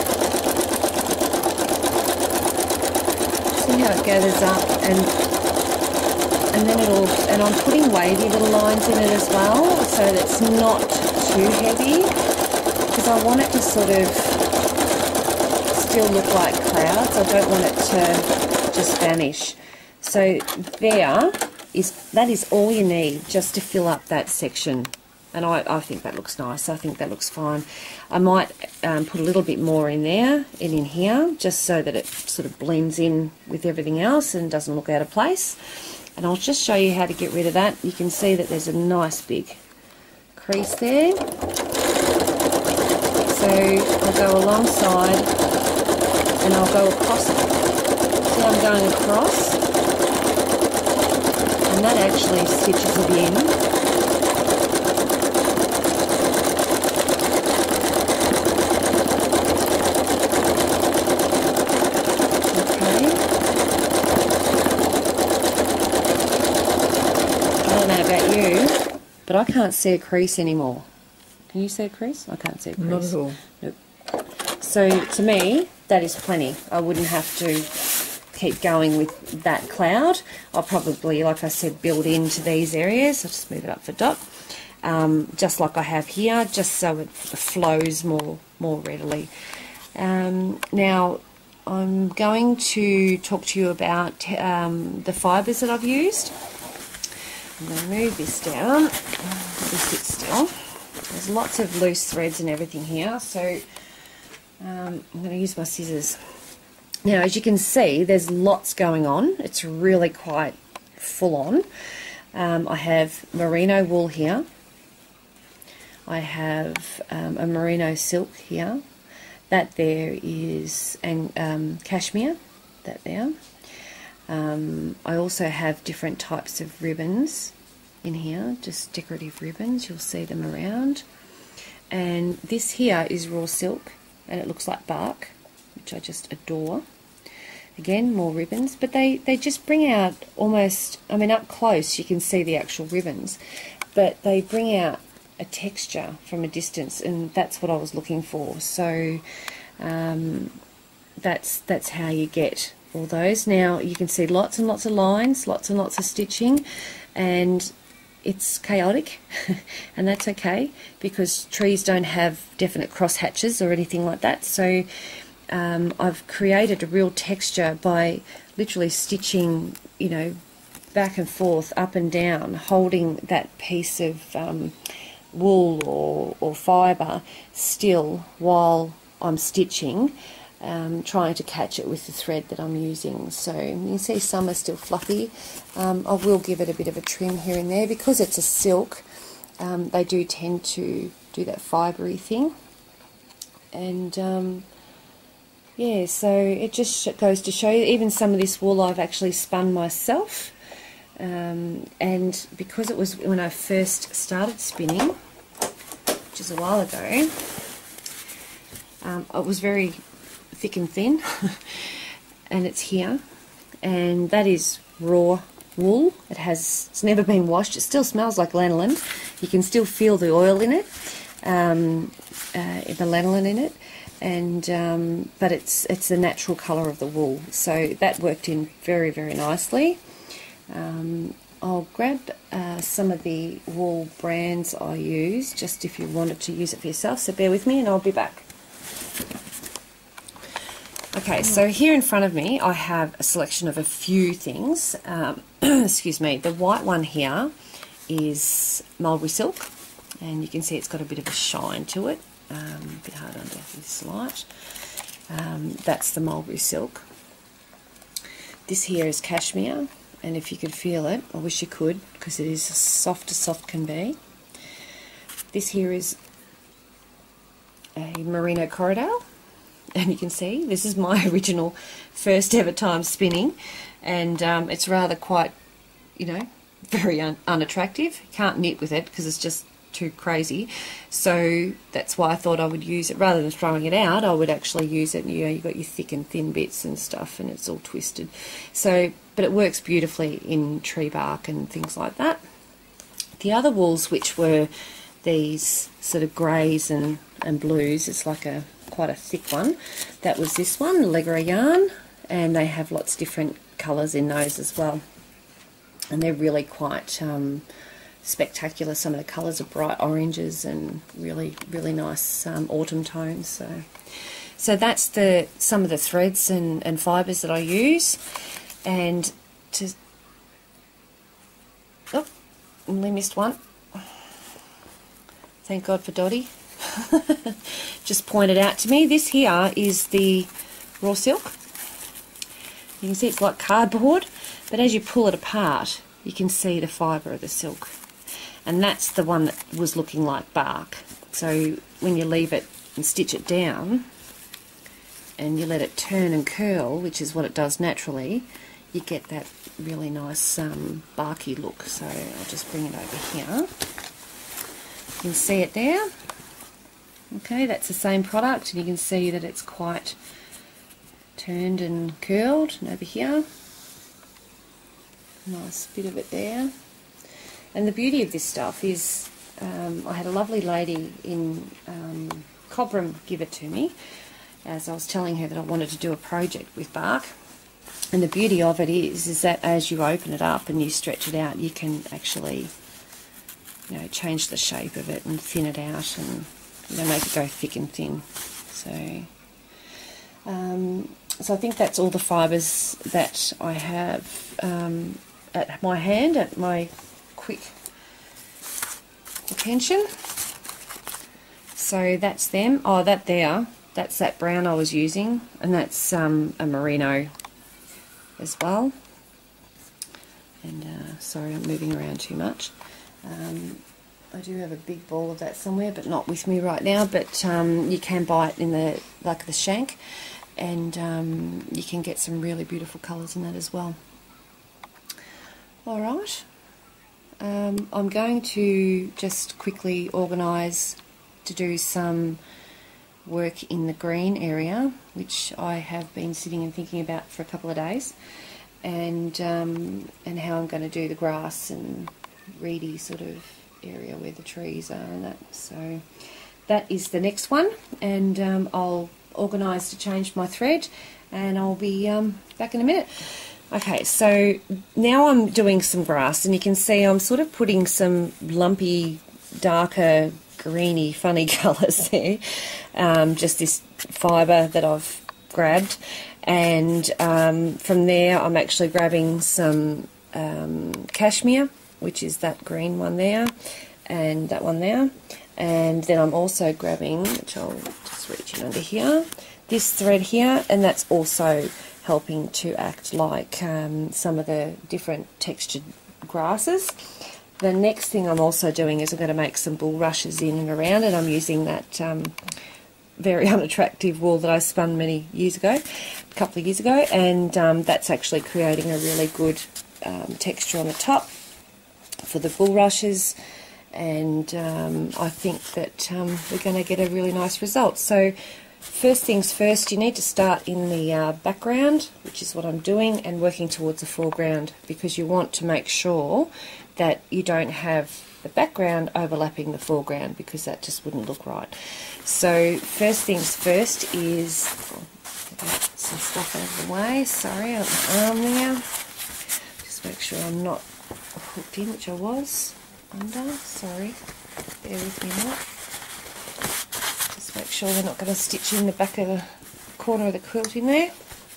See how it gathers up, and then it'll, and I'm putting wavy little lines in it as well, so that it's not too heavy, because I want it to sort of still look like clouds. I don't want it to just vanish. So that is all you need just to fill up that section, and I think that looks nice. I think that looks fine. I might put a little bit more in there and in here, just so that it sort of blends in with everything else and doesn't look out of place. And I'll just show you how to get rid of that. You can see that there's a nice big crease there. So I'll go alongside and I'll go across it. See, I'm going across, and that actually stitches it in. Okay. I don't know about you, but I can't see a crease anymore. Can you see a crease? I can't see a crease.
Not at all.
Nope. So to me, that is plenty. I wouldn't have to keep going with that cloud. I'll probably, like I said, build into these areas. I'll just move it up for dot, just like I have here, just so it flows more readily. Now I'm going to talk to you about the fibres that I've used. I'm going to move this down. Let me sit still. There's lots of loose threads and everything here, so I'm going to use my scissors. Now, as you can see, there's lots going on. It's really quite full on. I have merino wool here. I have a merino silk here. That there is cashmere, that there. I also have different types of ribbons in here, just decorative ribbons. You'll see them around. And this here is raw silk, and it looks like bark, which I just adore. Again, more ribbons, but they just bring out almost, I mean, up close you can see the actual ribbons, but they bring out a texture from a distance, and that's what I was looking for. So that's how you get all those. Now you can see lots and lots of lines, lots and lots of stitching, and it's chaotic and that's okay, because trees don't have definite cross hatches or anything like that. So I've created a real texture by literally stitching, you know, back and forth, up and down, holding that piece of wool or fibre still while I'm stitching, trying to catch it with the thread that I'm using. So you can see some are still fluffy. I will give it a bit of a trim here and there, because it's a silk. They do tend to do that fibrey thing, and yeah, so it just goes to show you, even some of this wool I've actually spun myself, and because it was when I first started spinning, which is a while ago, it was very thick and thin, and it's here, and that is raw wool. It's never been washed. It still smells like lanolin. You can still feel the oil in it, the lanolin in it, and but it's the natural colour of the wool. So that worked in very, very nicely. I'll grab some of the wool brands I use, just if you wanted to use it for yourself, so bear with me and I'll be back. Okay, so here in front of me I have a selection of a few things. Excuse me, the white one here is mulberry silk, and you can see it's got a bit of a shine to it, a bit hard under this light. That's the mulberry silk. This here is cashmere, and if you could feel it, I wish you could, because it is as soft can be. This here is a merino corridor, and you can see this is my original first ever time spinning, and it's rather quite, you know, very unattractive. You can't knit with it because it's just too crazy, so that's why I thought I would use it rather than throwing it out. I would actually use it. You know, you've got your thick and thin bits and stuff, and it's all twisted, so but it works beautifully in tree bark and things like that. The other wools, which were these sort of greys and blues, it's like quite a thick one. That was this one, Allegra yarn, and they have lots of different colours in those as well, and they're really quite spectacular. Some of the colours are bright oranges and really, really nice autumn tones. So that's some of the threads and fibres that I use. And only missed one. Thank God for Dottie. Just pointed out to me. This here is the raw silk. You can see it's like cardboard, but as you pull it apart, you can see the fibre of the silk. And that's the one that was looking like bark. So when you leave it and stitch it down, and you let it turn and curl, which is what it does naturally, you get that really nice barky look. So I'll just bring it over here. You can see it there. Okay, that's the same product, and you can see that it's quite turned and curled. And over here, nice bit of it there. And the beauty of this stuff is, I had a lovely lady in Cobram give it to me, as I was telling her that I wanted to do a project with bark. And the beauty of it is that as you open it up and you stretch it out, you can actually, you know, change the shape of it and thin it out, and, you know, make it go thick and thin. So I think that's all the fibres that I have at my hand, at my quick attention. So that's them. Oh, that's that brown I was using, and that's a merino as well. And sorry, I'm moving around too much. I do have a big ball of that somewhere, but not with me right now. But you can buy it in the shank, and you can get some really beautiful colours in that as well. All right, I'm going to just quickly organise to do some work in the green area, which I have been sitting and thinking about for a couple of days, and how I'm going to do the grass and reedy sort of area where the trees are and that. So that is the next one, and I'll organise to change my thread, and I'll be back in a minute. Okay, so now I'm doing some grass, and you can see I'm sort of putting some lumpy, darker, greeny, funny colours there. Just this fibre that I've grabbed, and from there I'm actually grabbing some cashmere, which is that green one there, and that one there, and then I'm also grabbing, which I'll just reach in under here, this thread here, and that's also helping to act like some of the different textured grasses. The next thing I'm also doing is I'm going to make some bulrushes in and around, and I'm using that very unattractive wool that I spun many years ago, a couple of years ago, and that's actually creating a really good texture on the top for the bulrushes, and I think that we're going to get a really nice result. So first things first, you need to start in the background, which is what I'm doing, and working towards the foreground, because you want to make sure that you don't have the background overlapping the foreground, because that just wouldn't look right. So first things first is, get some stuff out of the way, sorry, on my arm there. Just make sure I'm not hooked in, which I was under, sorry, bear with me now. Just make sure we're not going to stitch in the back of the corner of the quilt in there.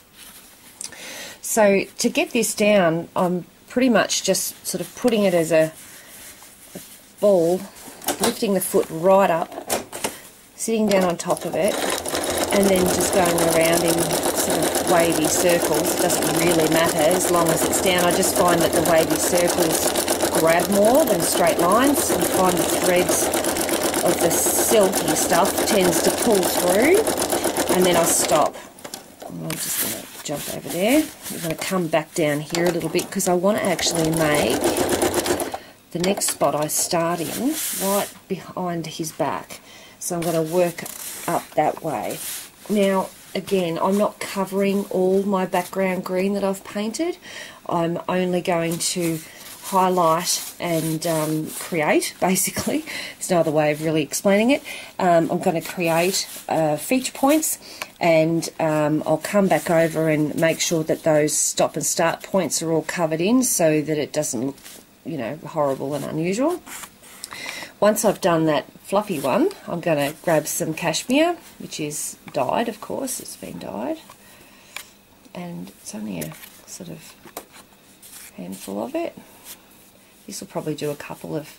So to get this down, I'm pretty much just sort of putting it as a ball, lifting the foot right up, sitting down on top of it, and then just going around in sort of wavy circles. It doesn't really matter as long as it's down. I just find that the wavy circles grab more than straight lines, and find the threads of the silky stuff tends to pull through, and then I stop. I'm just going to jump over there. I'm going to come back down here a little bit, because I want to actually make the next spot I start in right behind his back. So I'm going to work up that way. Now, again, I'm not covering all my background green that I've painted. I'm only going to highlight and create, basically. There's no other way of really explaining it. I'm going to create feature points, and I'll come back over and make sure that those stop and start points are all covered in, so that it doesn't look, you know, horrible and unusual. Once I've done that fluffy one, I'm going to grab some cashmere, which is dyed, of course, it's been dyed, and it's only a sort of handful of it. This will probably do a couple of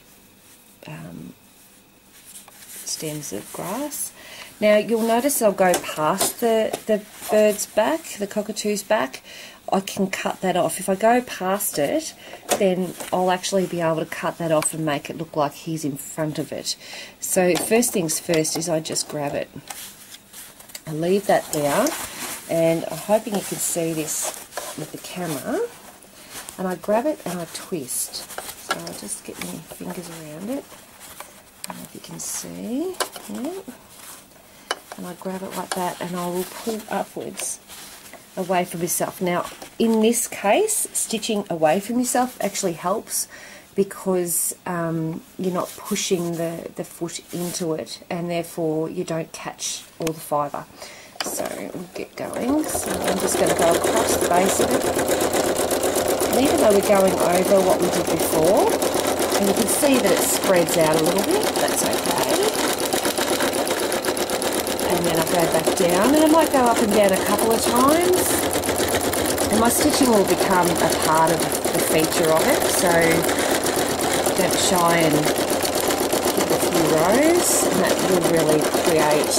stems of grass. Now you'll notice I'll go past the bird's back, the cockatoo's back. I can cut that off. If I go past it, then I'll actually be able to cut that off and make it look like he's in front of it. So first things first is I just grab it. I leave that there, and I'm hoping you can see this with the camera. And I grab it and I twist. So I'll just get my fingers around it. I don't know if you can see. Yeah. And I grab it like that, and I will pull upwards away from yourself. Now, in this case, stitching away from yourself actually helps, because you're not pushing the foot into it, and therefore you don't catch all the fibre. So we'll get going. So I'm just going to go across the base of it. And even though we're going over what we did before, and you can see that it spreads out a little bit, that's okay. And then I go back down, and I might go up and down a couple of times, and my stitching will become a part of the feature of it, so don't shy and give a few rows, and that will really create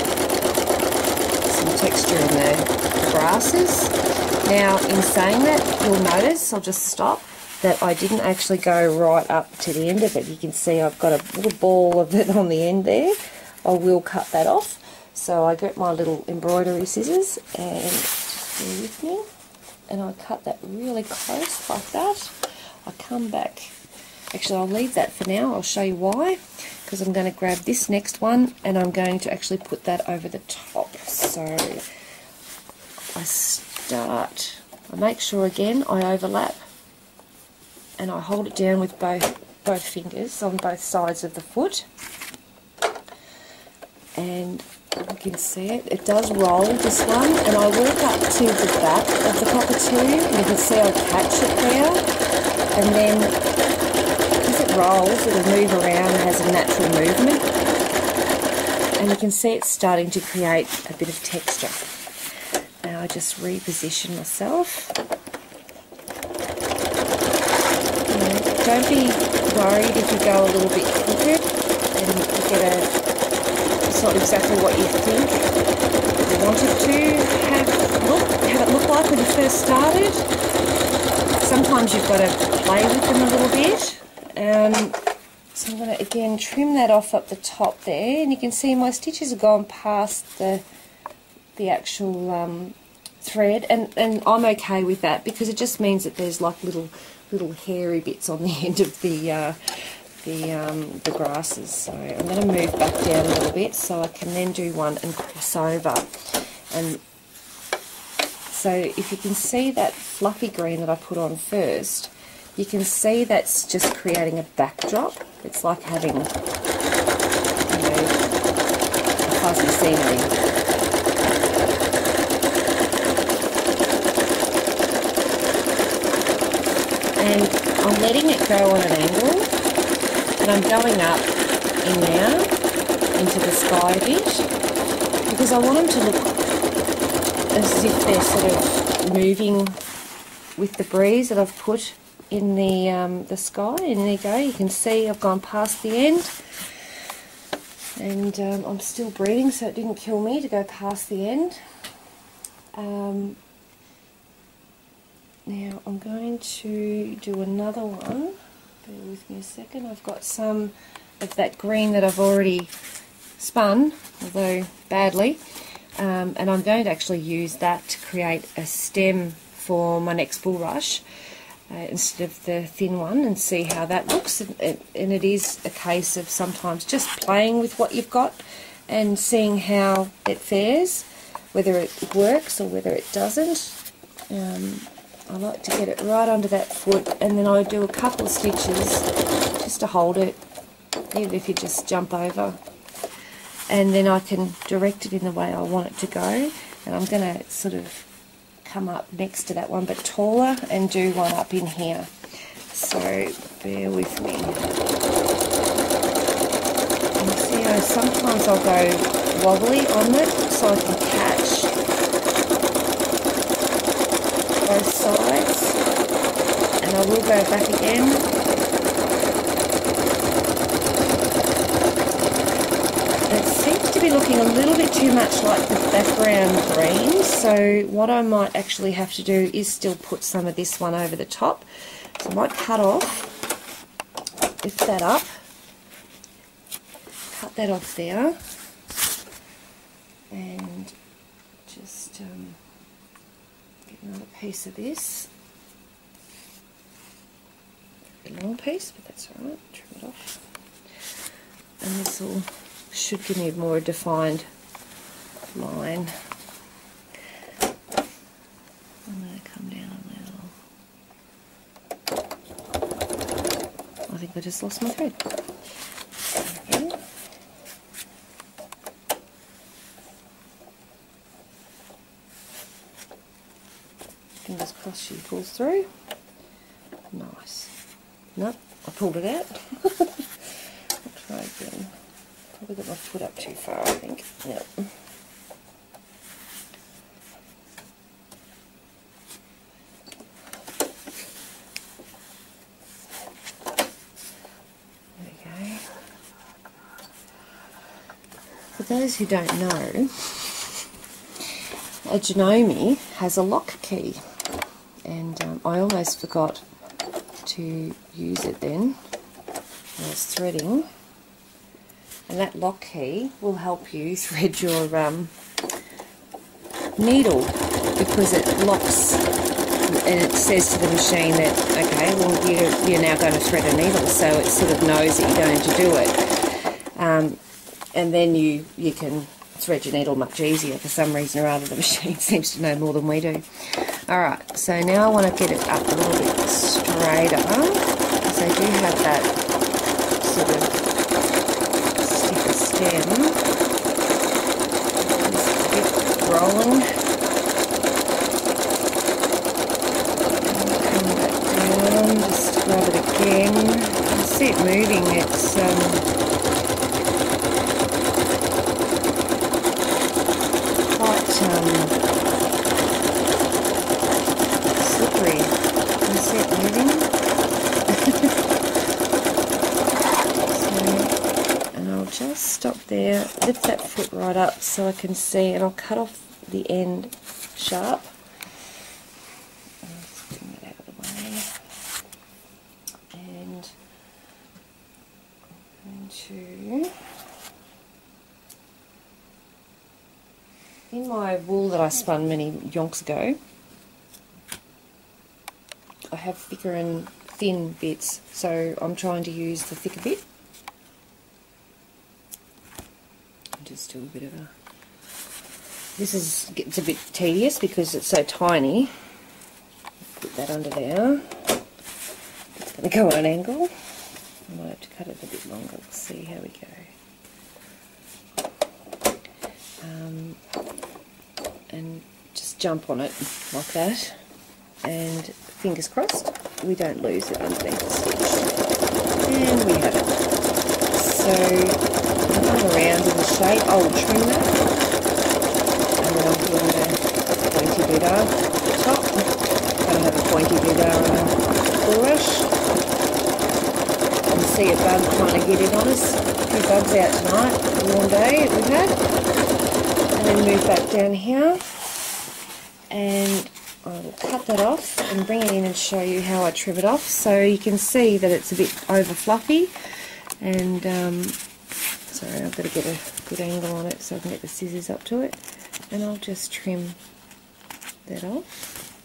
some texture in the grasses. Now, in saying that, you'll notice, I'll just stop, that I didn't actually go right up to the end of it. You can see I've got a little ball of it on the end there. I will cut that off. So I get my little embroidery scissors, and just bear with me, and I cut that really close like that. I come back, actually I'll leave that for now, I'll show you why, because I'm going to grab this next one, and I'm going to actually put that over the top. So I make sure again I overlap, and I hold it down with both fingers on both sides of the foot, and you can see it does roll, this one, and I work up to the back of the cockatoo, and you can see I catch it there, and then as it rolls it'll move around and has a natural movement, and you can see it's starting to create a bit of texture. Now I just reposition myself. Don't be worried if you go a little bit crooked and you get it's not exactly what you think you wanted to have it look like when you first started. Sometimes you've got to play with them a little bit. So I'm going to again trim that off up the top there, and you can see my stitches have gone past the actual thread, and I'm okay with that, because it just means that there's like little hairy bits on the end of the the grasses. So I'm going to move back down a little bit so I can then do one and cross over. And so if you can see that fluffy green that I put on first, you can see that's just creating a backdrop. It's like having, a fuzzy scenery. And I'm letting it go on an angle, and I'm going up in now into the sky a bit, because I want them to look as if they're sort of moving with the breeze that I've put in the sky. And there you go, you can see I've gone past the end, and I'm still breathing, so it didn't kill me to go past the end. Now I'm going to do another one. Bear with me a second. I've got some of that green that I've already spun, although badly, and I'm going to actually use that to create a stem for my next bulrush instead of the thin one, and see how that looks. And it is a case of sometimes just playing with what you've got and seeing how it fares, whether it works or whether it doesn't. I like to get it right under that foot, and then I do a couple of stitches just to hold it, even if you just jump over, and then I can direct it in the way I want it to go. And I'm going to sort of come up next to that one but taller and do one up in here, so bear with me. And see how sometimes I'll go wobbly on it so I can catch both sides, and I will go back again. It seems to be looking a little bit too much like the background green, so what I might actually have to do is still put some of this one over the top. So I might cut off, lift that up, cut that off there, and just another piece of this. A long piece, but that's alright, trim it off. And this should give me a more defined line. I'm going to come down a little. I think I just lost my thread. Okay. Fingers crossed she pulls through. Nice. Nope, I pulled it out. I'll try again. Probably got my foot up too far, I think. Yep. There we go. For those who don't know, a Janome has a lock key, and I almost forgot to use it then when I was threading, and that lock key will help you thread your needle, because it locks and it says to the machine that, okay, well you're now going to thread a needle, so it sort of knows that you're going to do it, and then you can thread your needle much easier. For some reason or other, the machine seems to know more than we do. Alright, so now I want to get it up a little bit straighter, because I do have that sort of stiffer stem. Just keep rolling. Come back down, just rub it again. You can see it moving, it's slippery. Can you see it moving? And I'll just stop there, lift that foot right up so I can see, and I'll cut off the end sharp. Let's bring that out of the way. And I'm going to, in my wool that I spun many yonks ago, I have thicker and thin bits, so I'm trying to use the thicker bit. Just do a bit of a... It's a bit tedious because it's so tiny. Put that under there. It's going to go on an angle. I might have to cut it a bit longer. We'll see how we go. And just jump on it like that, and fingers crossed we don't lose it underneath the stitch. And we have it. So I'll come around in the shape. I'll trim that, and then I'm doing a pointy bit at the top. I'm going to have a pointy bit brush. You can see a bug trying to get in on us. A few bugs out tonight, a warm day we've had. And then move back down here, and I will cut that off and bring it in and show you how I trim it off. So you can see that it's a bit over fluffy, and sorry, I've got to get a good angle on it so I can get the scissors up to it, and I'll just trim that off.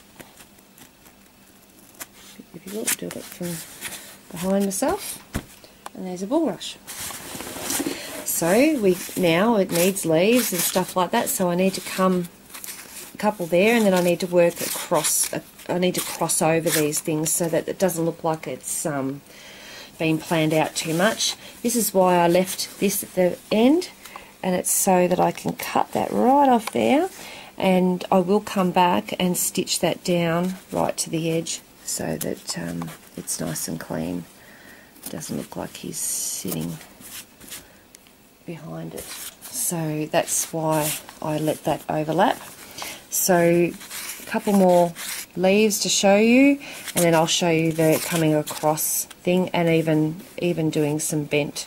A bit difficult to do it from behind myself, and there's a bulrush. So now it needs leaves and stuff like that, so I need to come a couple there, and then I need to work across, I need to cross over these things so that it doesn't look like it's been planned out too much. This is why I left this at the end, and it's so that I can cut that right off there, and I will come back and stitch that down right to the edge so that it's nice and clean. It doesn't look like he's sitting behind it. So that's why I let that overlap. So a couple more leaves to show you, and then I'll show you the coming across thing, and even doing some bent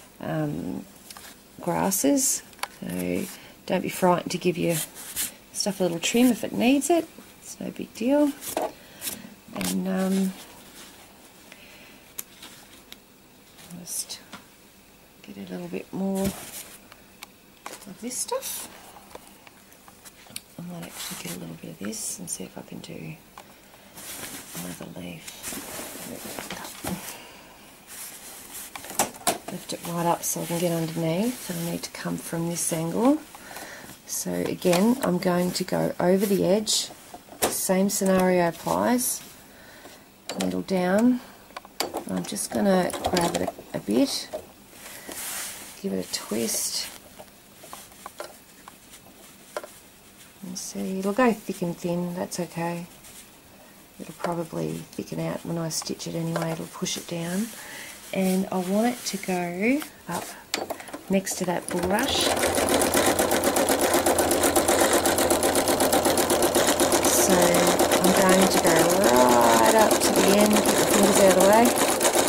grasses. So don't be frightened to give your stuff a little trim if it needs it. It's no big deal. And just get a little bit more of this stuff. I might actually get a little bit of this and see if I can do another leaf. Lift it right up so I can get underneath, and I need to come from this angle. So again, I'm going to go over the edge. Same scenario applies. Needle down. I'm just going to grab it a bit. Give it a twist, and see, it'll go thick and thin, that's okay. It'll probably thicken out when I stitch it anyway, it'll push it down. And I want it to go up next to that bulrush. So I'm going to go right up to the end, get the fingers out of the way.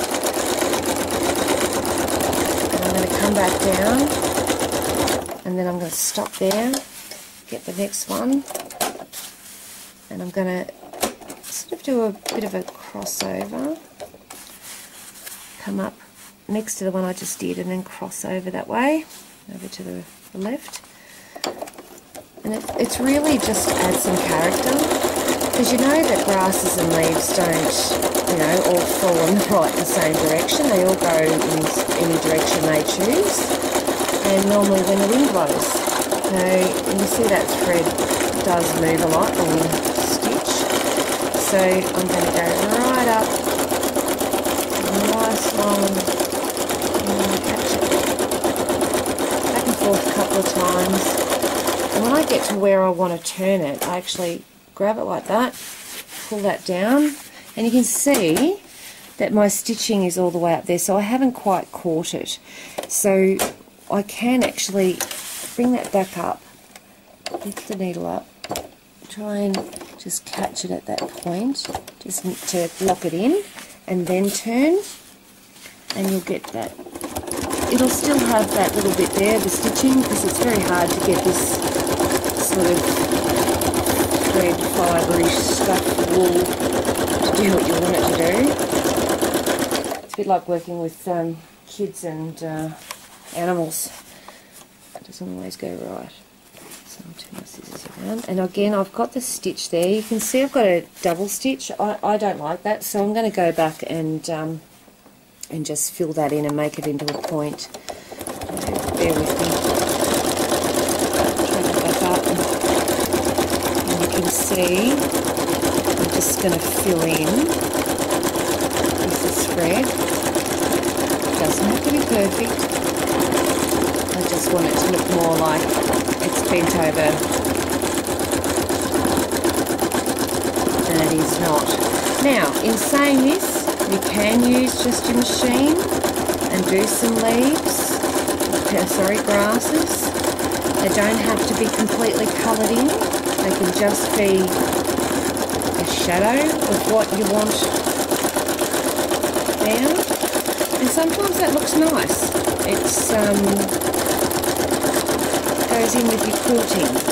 I'm going to come back down, and then I'm going to stop there, get the next one, and I'm going to sort of do a bit of a crossover, come up next to the one I just did, and then cross over that way, over to the left. And it's really just to add some character, because you know that grasses and leaves don't, you know, all fall in the same direction. They all go in any direction they choose, and normally when the wind blows. So you see that thread does move a lot when you stitch. So I'm going to go right up, nice long, and catch it back and forth a couple of times. And when I get to where I want to turn it, I actually grab it like that, pull that down, and you can see that my stitching is all the way up there, so I haven't quite caught it. So I can actually bring that back up, lift the needle up, try and just catch it at that point, just to lock it in, and then turn, and you'll get that. It'll still have that little bit there, the stitching, because it's very hard to get this sort of thread, fibre-ish stuff, wool, to do what you want it to do. It's a bit like working with kids and animals. It doesn't always go right. So I'll turn my scissors around. And again, I've got the stitch there. You can see I've got a double stitch. I don't like that, so I'm going to go back and just fill that in and make it into a point. Bear with me. Try it back up, and you can see I'm just going to fill in with this thread. It doesn't have to be perfect. I just want it to look more like it's bent over than it is not. Now, in saying this, you can use just your machine and do some leaves, grasses. They don't have to be completely coloured in. They can just be a shadow of what you want there. And sometimes that looks nice. It's goes in with your quilting.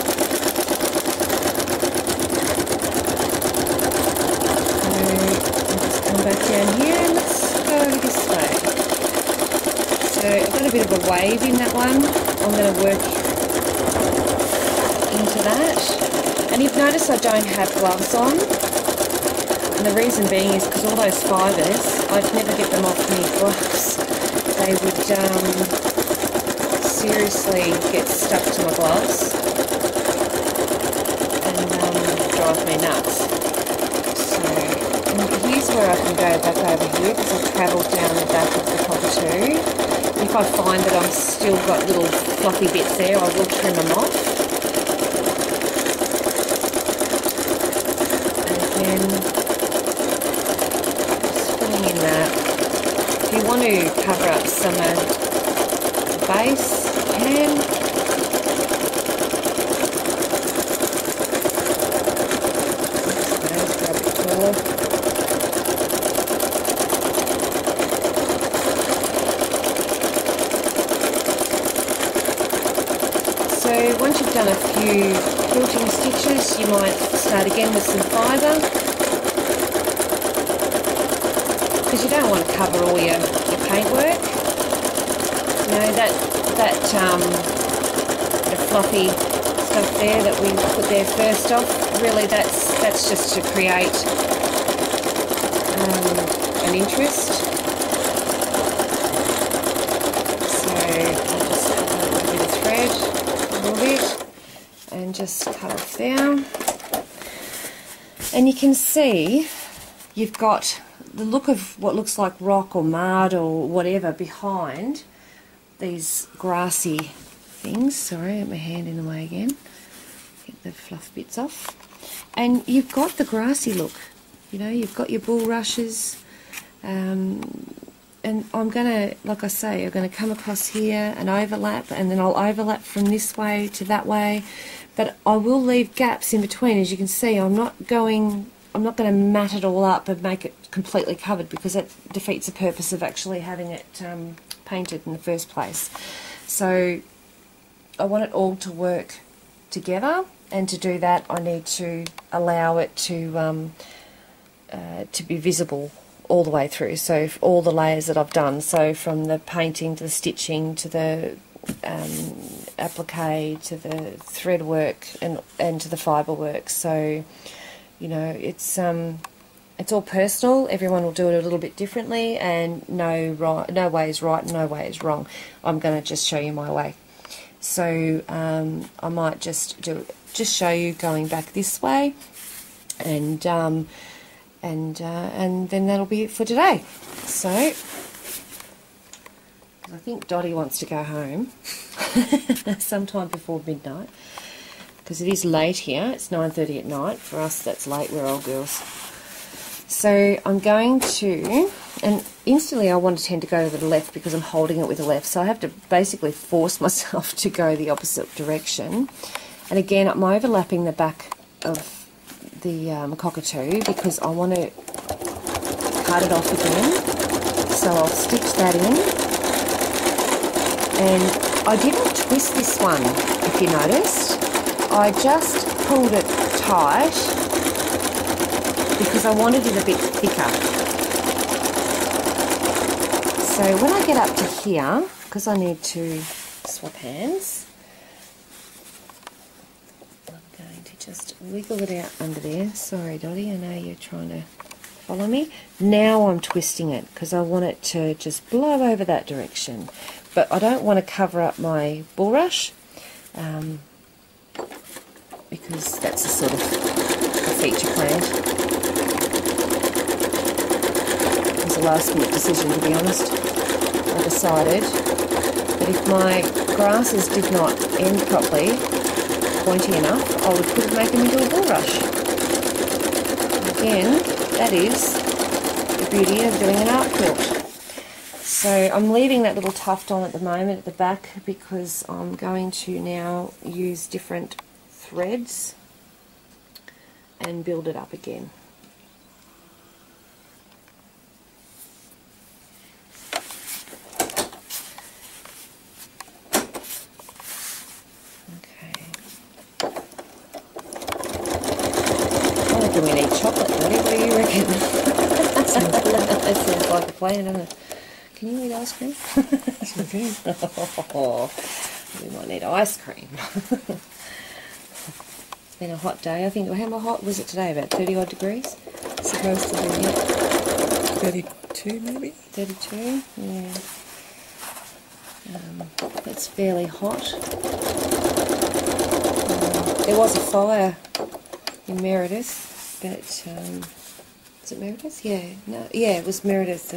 Back down here, and let's go this way. So I've got a bit of a wave in that one. I'm going to work into that. And you've noticed I don't have gloves on. And the reason being is because all those fibres, I'd never get them off my gloves. They would seriously get stuck to my gloves and drive me nuts. Here's where I can go back over here because I've travelled down the back of the cockatoo. If I find that I've still got little fluffy bits there, I will trim them off. And then just filling in that. If you want to cover up some of the base, you can. Grab it taller. So once you've done a few quilting stitches, you might start again with some fibre, because you don't want to cover all your paintwork. You know, that the fluffy stuff there that we put there first off, really that's just to create an interest. So I'll just add a little bit of thread. Bit and just cut off there, and you can see you've got the look of what looks like rock or mud or whatever behind these grassy things. Sorry, my hand in the way again. Get the fluff bits off, and you've got the grassy look. You know, you've got your bulrushes. And I'm going to, like I say, I'm going to come across here and overlap, and then I'll overlap from this way to that way, but I will leave gaps in between. As you can see, I'm not going to mat it all up and make it completely covered, because that defeats the purpose of actually having it painted in the first place. So I want it all to work together, and to do that I need to allow it to be visible all the way through. So all the layers that I've done, so from the painting to the stitching to the applique to the thread work and to the fibre work. So you know, it's all personal. Everyone will do it a little bit differently, and no way is right, no way is wrong. I'm going to just show you my way. So I might just show you going back this way, and then that'll be it for today. So, I think Dottie wants to go home sometime before midnight, because it is late here. It's 9:30 at night. For us, that's late. We're old girls. So I'm going to, and instantly I want to tend to go to the left because I'm holding it with the left. So I have to basically force myself to go the opposite direction. And again, I'm overlapping the back of the cockatoo because I want to cut it off again. So I'll stitch that in, and I didn't twist this one, if you noticed. I just pulled it tight because I wanted it a bit thicker. So when I get up to here, because I need to swap hands, I'm going just wiggle it out under there. Sorry, Dottie, I know you're trying to follow me. Now I'm twisting it because I want it to just blow over that direction. But I don't want to cover up my bulrush because that's a sort of a feature plant. It was a last minute decision, to be honest. I decided that if my grasses did not end properly, pointy enough, I would make them into a bulrush. Again, that is the beauty of doing an art quilt. So I'm leaving that little tuft on at the moment at the back because I'm going to now use different threads and build it up again. Do we need chocolate, buddy? What do you reckon? That sounds like a plan, doesn't it? Can you eat ice cream? Oh, we might need ice cream. It's been a hot day. I think, how hot was it today? About 30 odd degrees?
Supposed to be, yeah. 32 maybe?
32, yeah. It's fairly hot. There was a fire in Meredith. But, is it Meredith? Yeah, no, yeah, it was Meredith,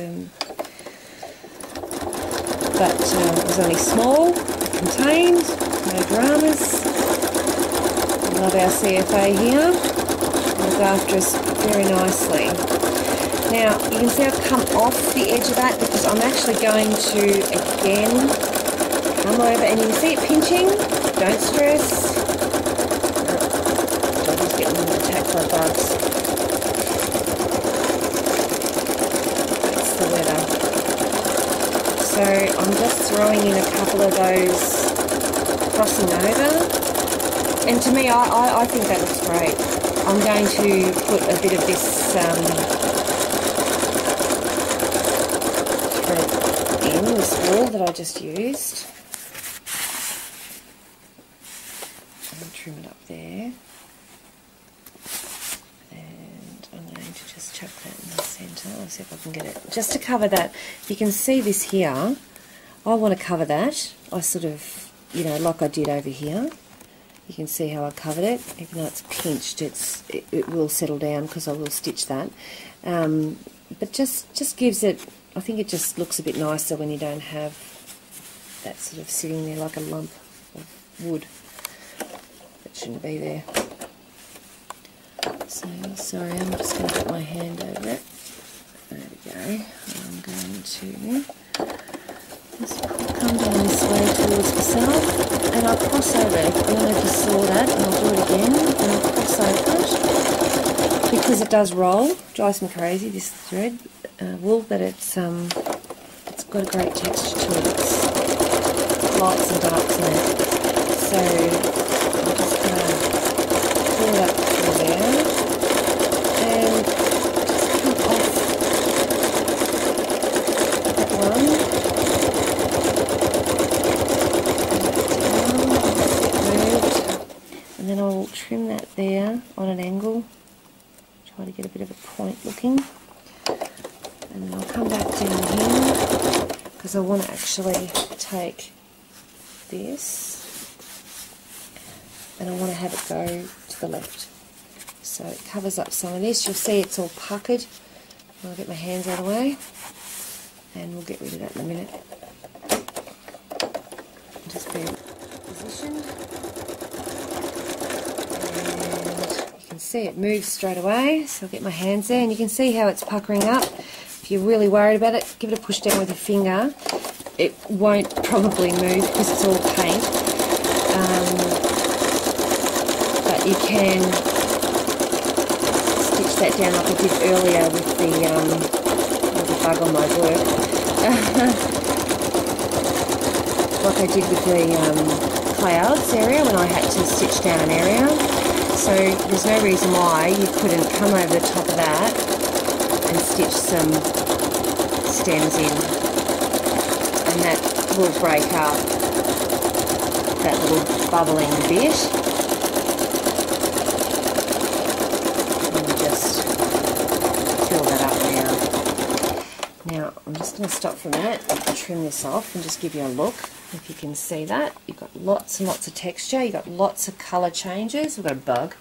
but it was only small, contained, no dramas. We love our CFA here, look after us very nicely. Now, you can see I've come off the edge of that because I'm actually going to, again, come over, and you can see it pinching, don't stress. Attacked by bugs. That's the weather. So I'm just throwing in a couple of those crossing over, and to me I think that looks great. I'm going to put a bit of this thread in this wool that I just used and trim it up there. Chuck that in the centre. I'll see if I can get it. Just to cover that, you can see this here. I want to cover that. I sort of, you know, like I did over here. You can see how I covered it. Even though it's pinched, it will settle down because I will stitch that. But just gives it, I think it just looks a bit nicer when you don't have that sort of sitting there like a lump of wood that shouldn't be there. So, sorry, I'm just going to put my hand over it. There we go. I'm going to just come down this way towards the south, and I'll cross over it. I don't know if you saw that, and I'll do it again, and I'll cross over it. Because it does roll, drives me crazy, this thread, wool, but it's got a great texture to it. It's lights and darks in it. So, I'm just going to pull it up through there. And just come off that one, down, and then I'll trim that there on an angle, try to get a bit of a point looking, and then I'll come back down here because I want to actually take this and I want to have it go to the left. So it covers up some of this. You'll see it's all puckered. I'll get my hands out of the way and we'll get rid of that in a minute. Just be positioned. And you can see it moves straight away. So I'll get my hands there and you can see how it's puckering up. If you're really worried about it, give it a push down with your finger. It won't probably move because it's all paint. But you can stitch that down like I did earlier with the bug on my work. Like I did with the clouds area when I had to stitch down an area. So there's no reason why you couldn't come over the top of that and stitch some stems in, and that will break up that little bubbling bit. Now I'm just going to stop for a minute and trim this off and just give you a look. If you can see that, you've got lots and lots of texture, you've got lots of colour changes. We've got a bug,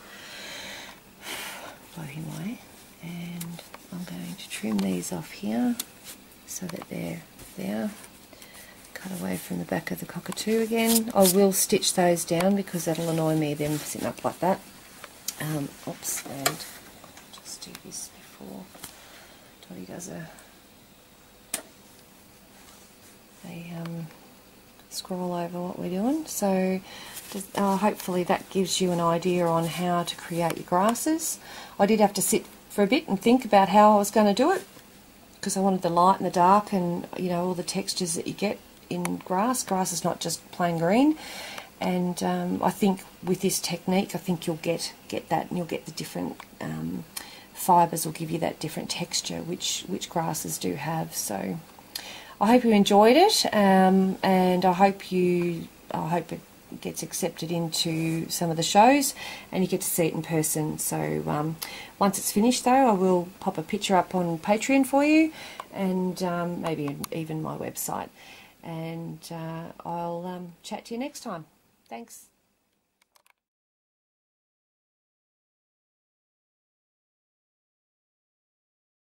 blow him away, and I'm going to trim these off here so that they're there. Cut away from the back of the cockatoo again. I will stitch those down because that'll annoy me, them sitting up like that. Oops, and just do this before Dottie does a scroll over what we're doing. So hopefully that gives you an idea on how to create your grasses. I did have to sit for a bit and think about how I was going to do it because I wanted the light and the dark and, you know, all the textures that you get in grass. Grass is not just plain green, and I think with this technique I think you'll get that, and you'll get the different fibres will give you that different texture which grasses do have. So I hope you enjoyed it, and I hope it gets accepted into some of the shows and you get to see it in person. So once it's finished though, I will pop a picture up on Patreon for you, and maybe even my website, and I'll chat to you next time. Thanks.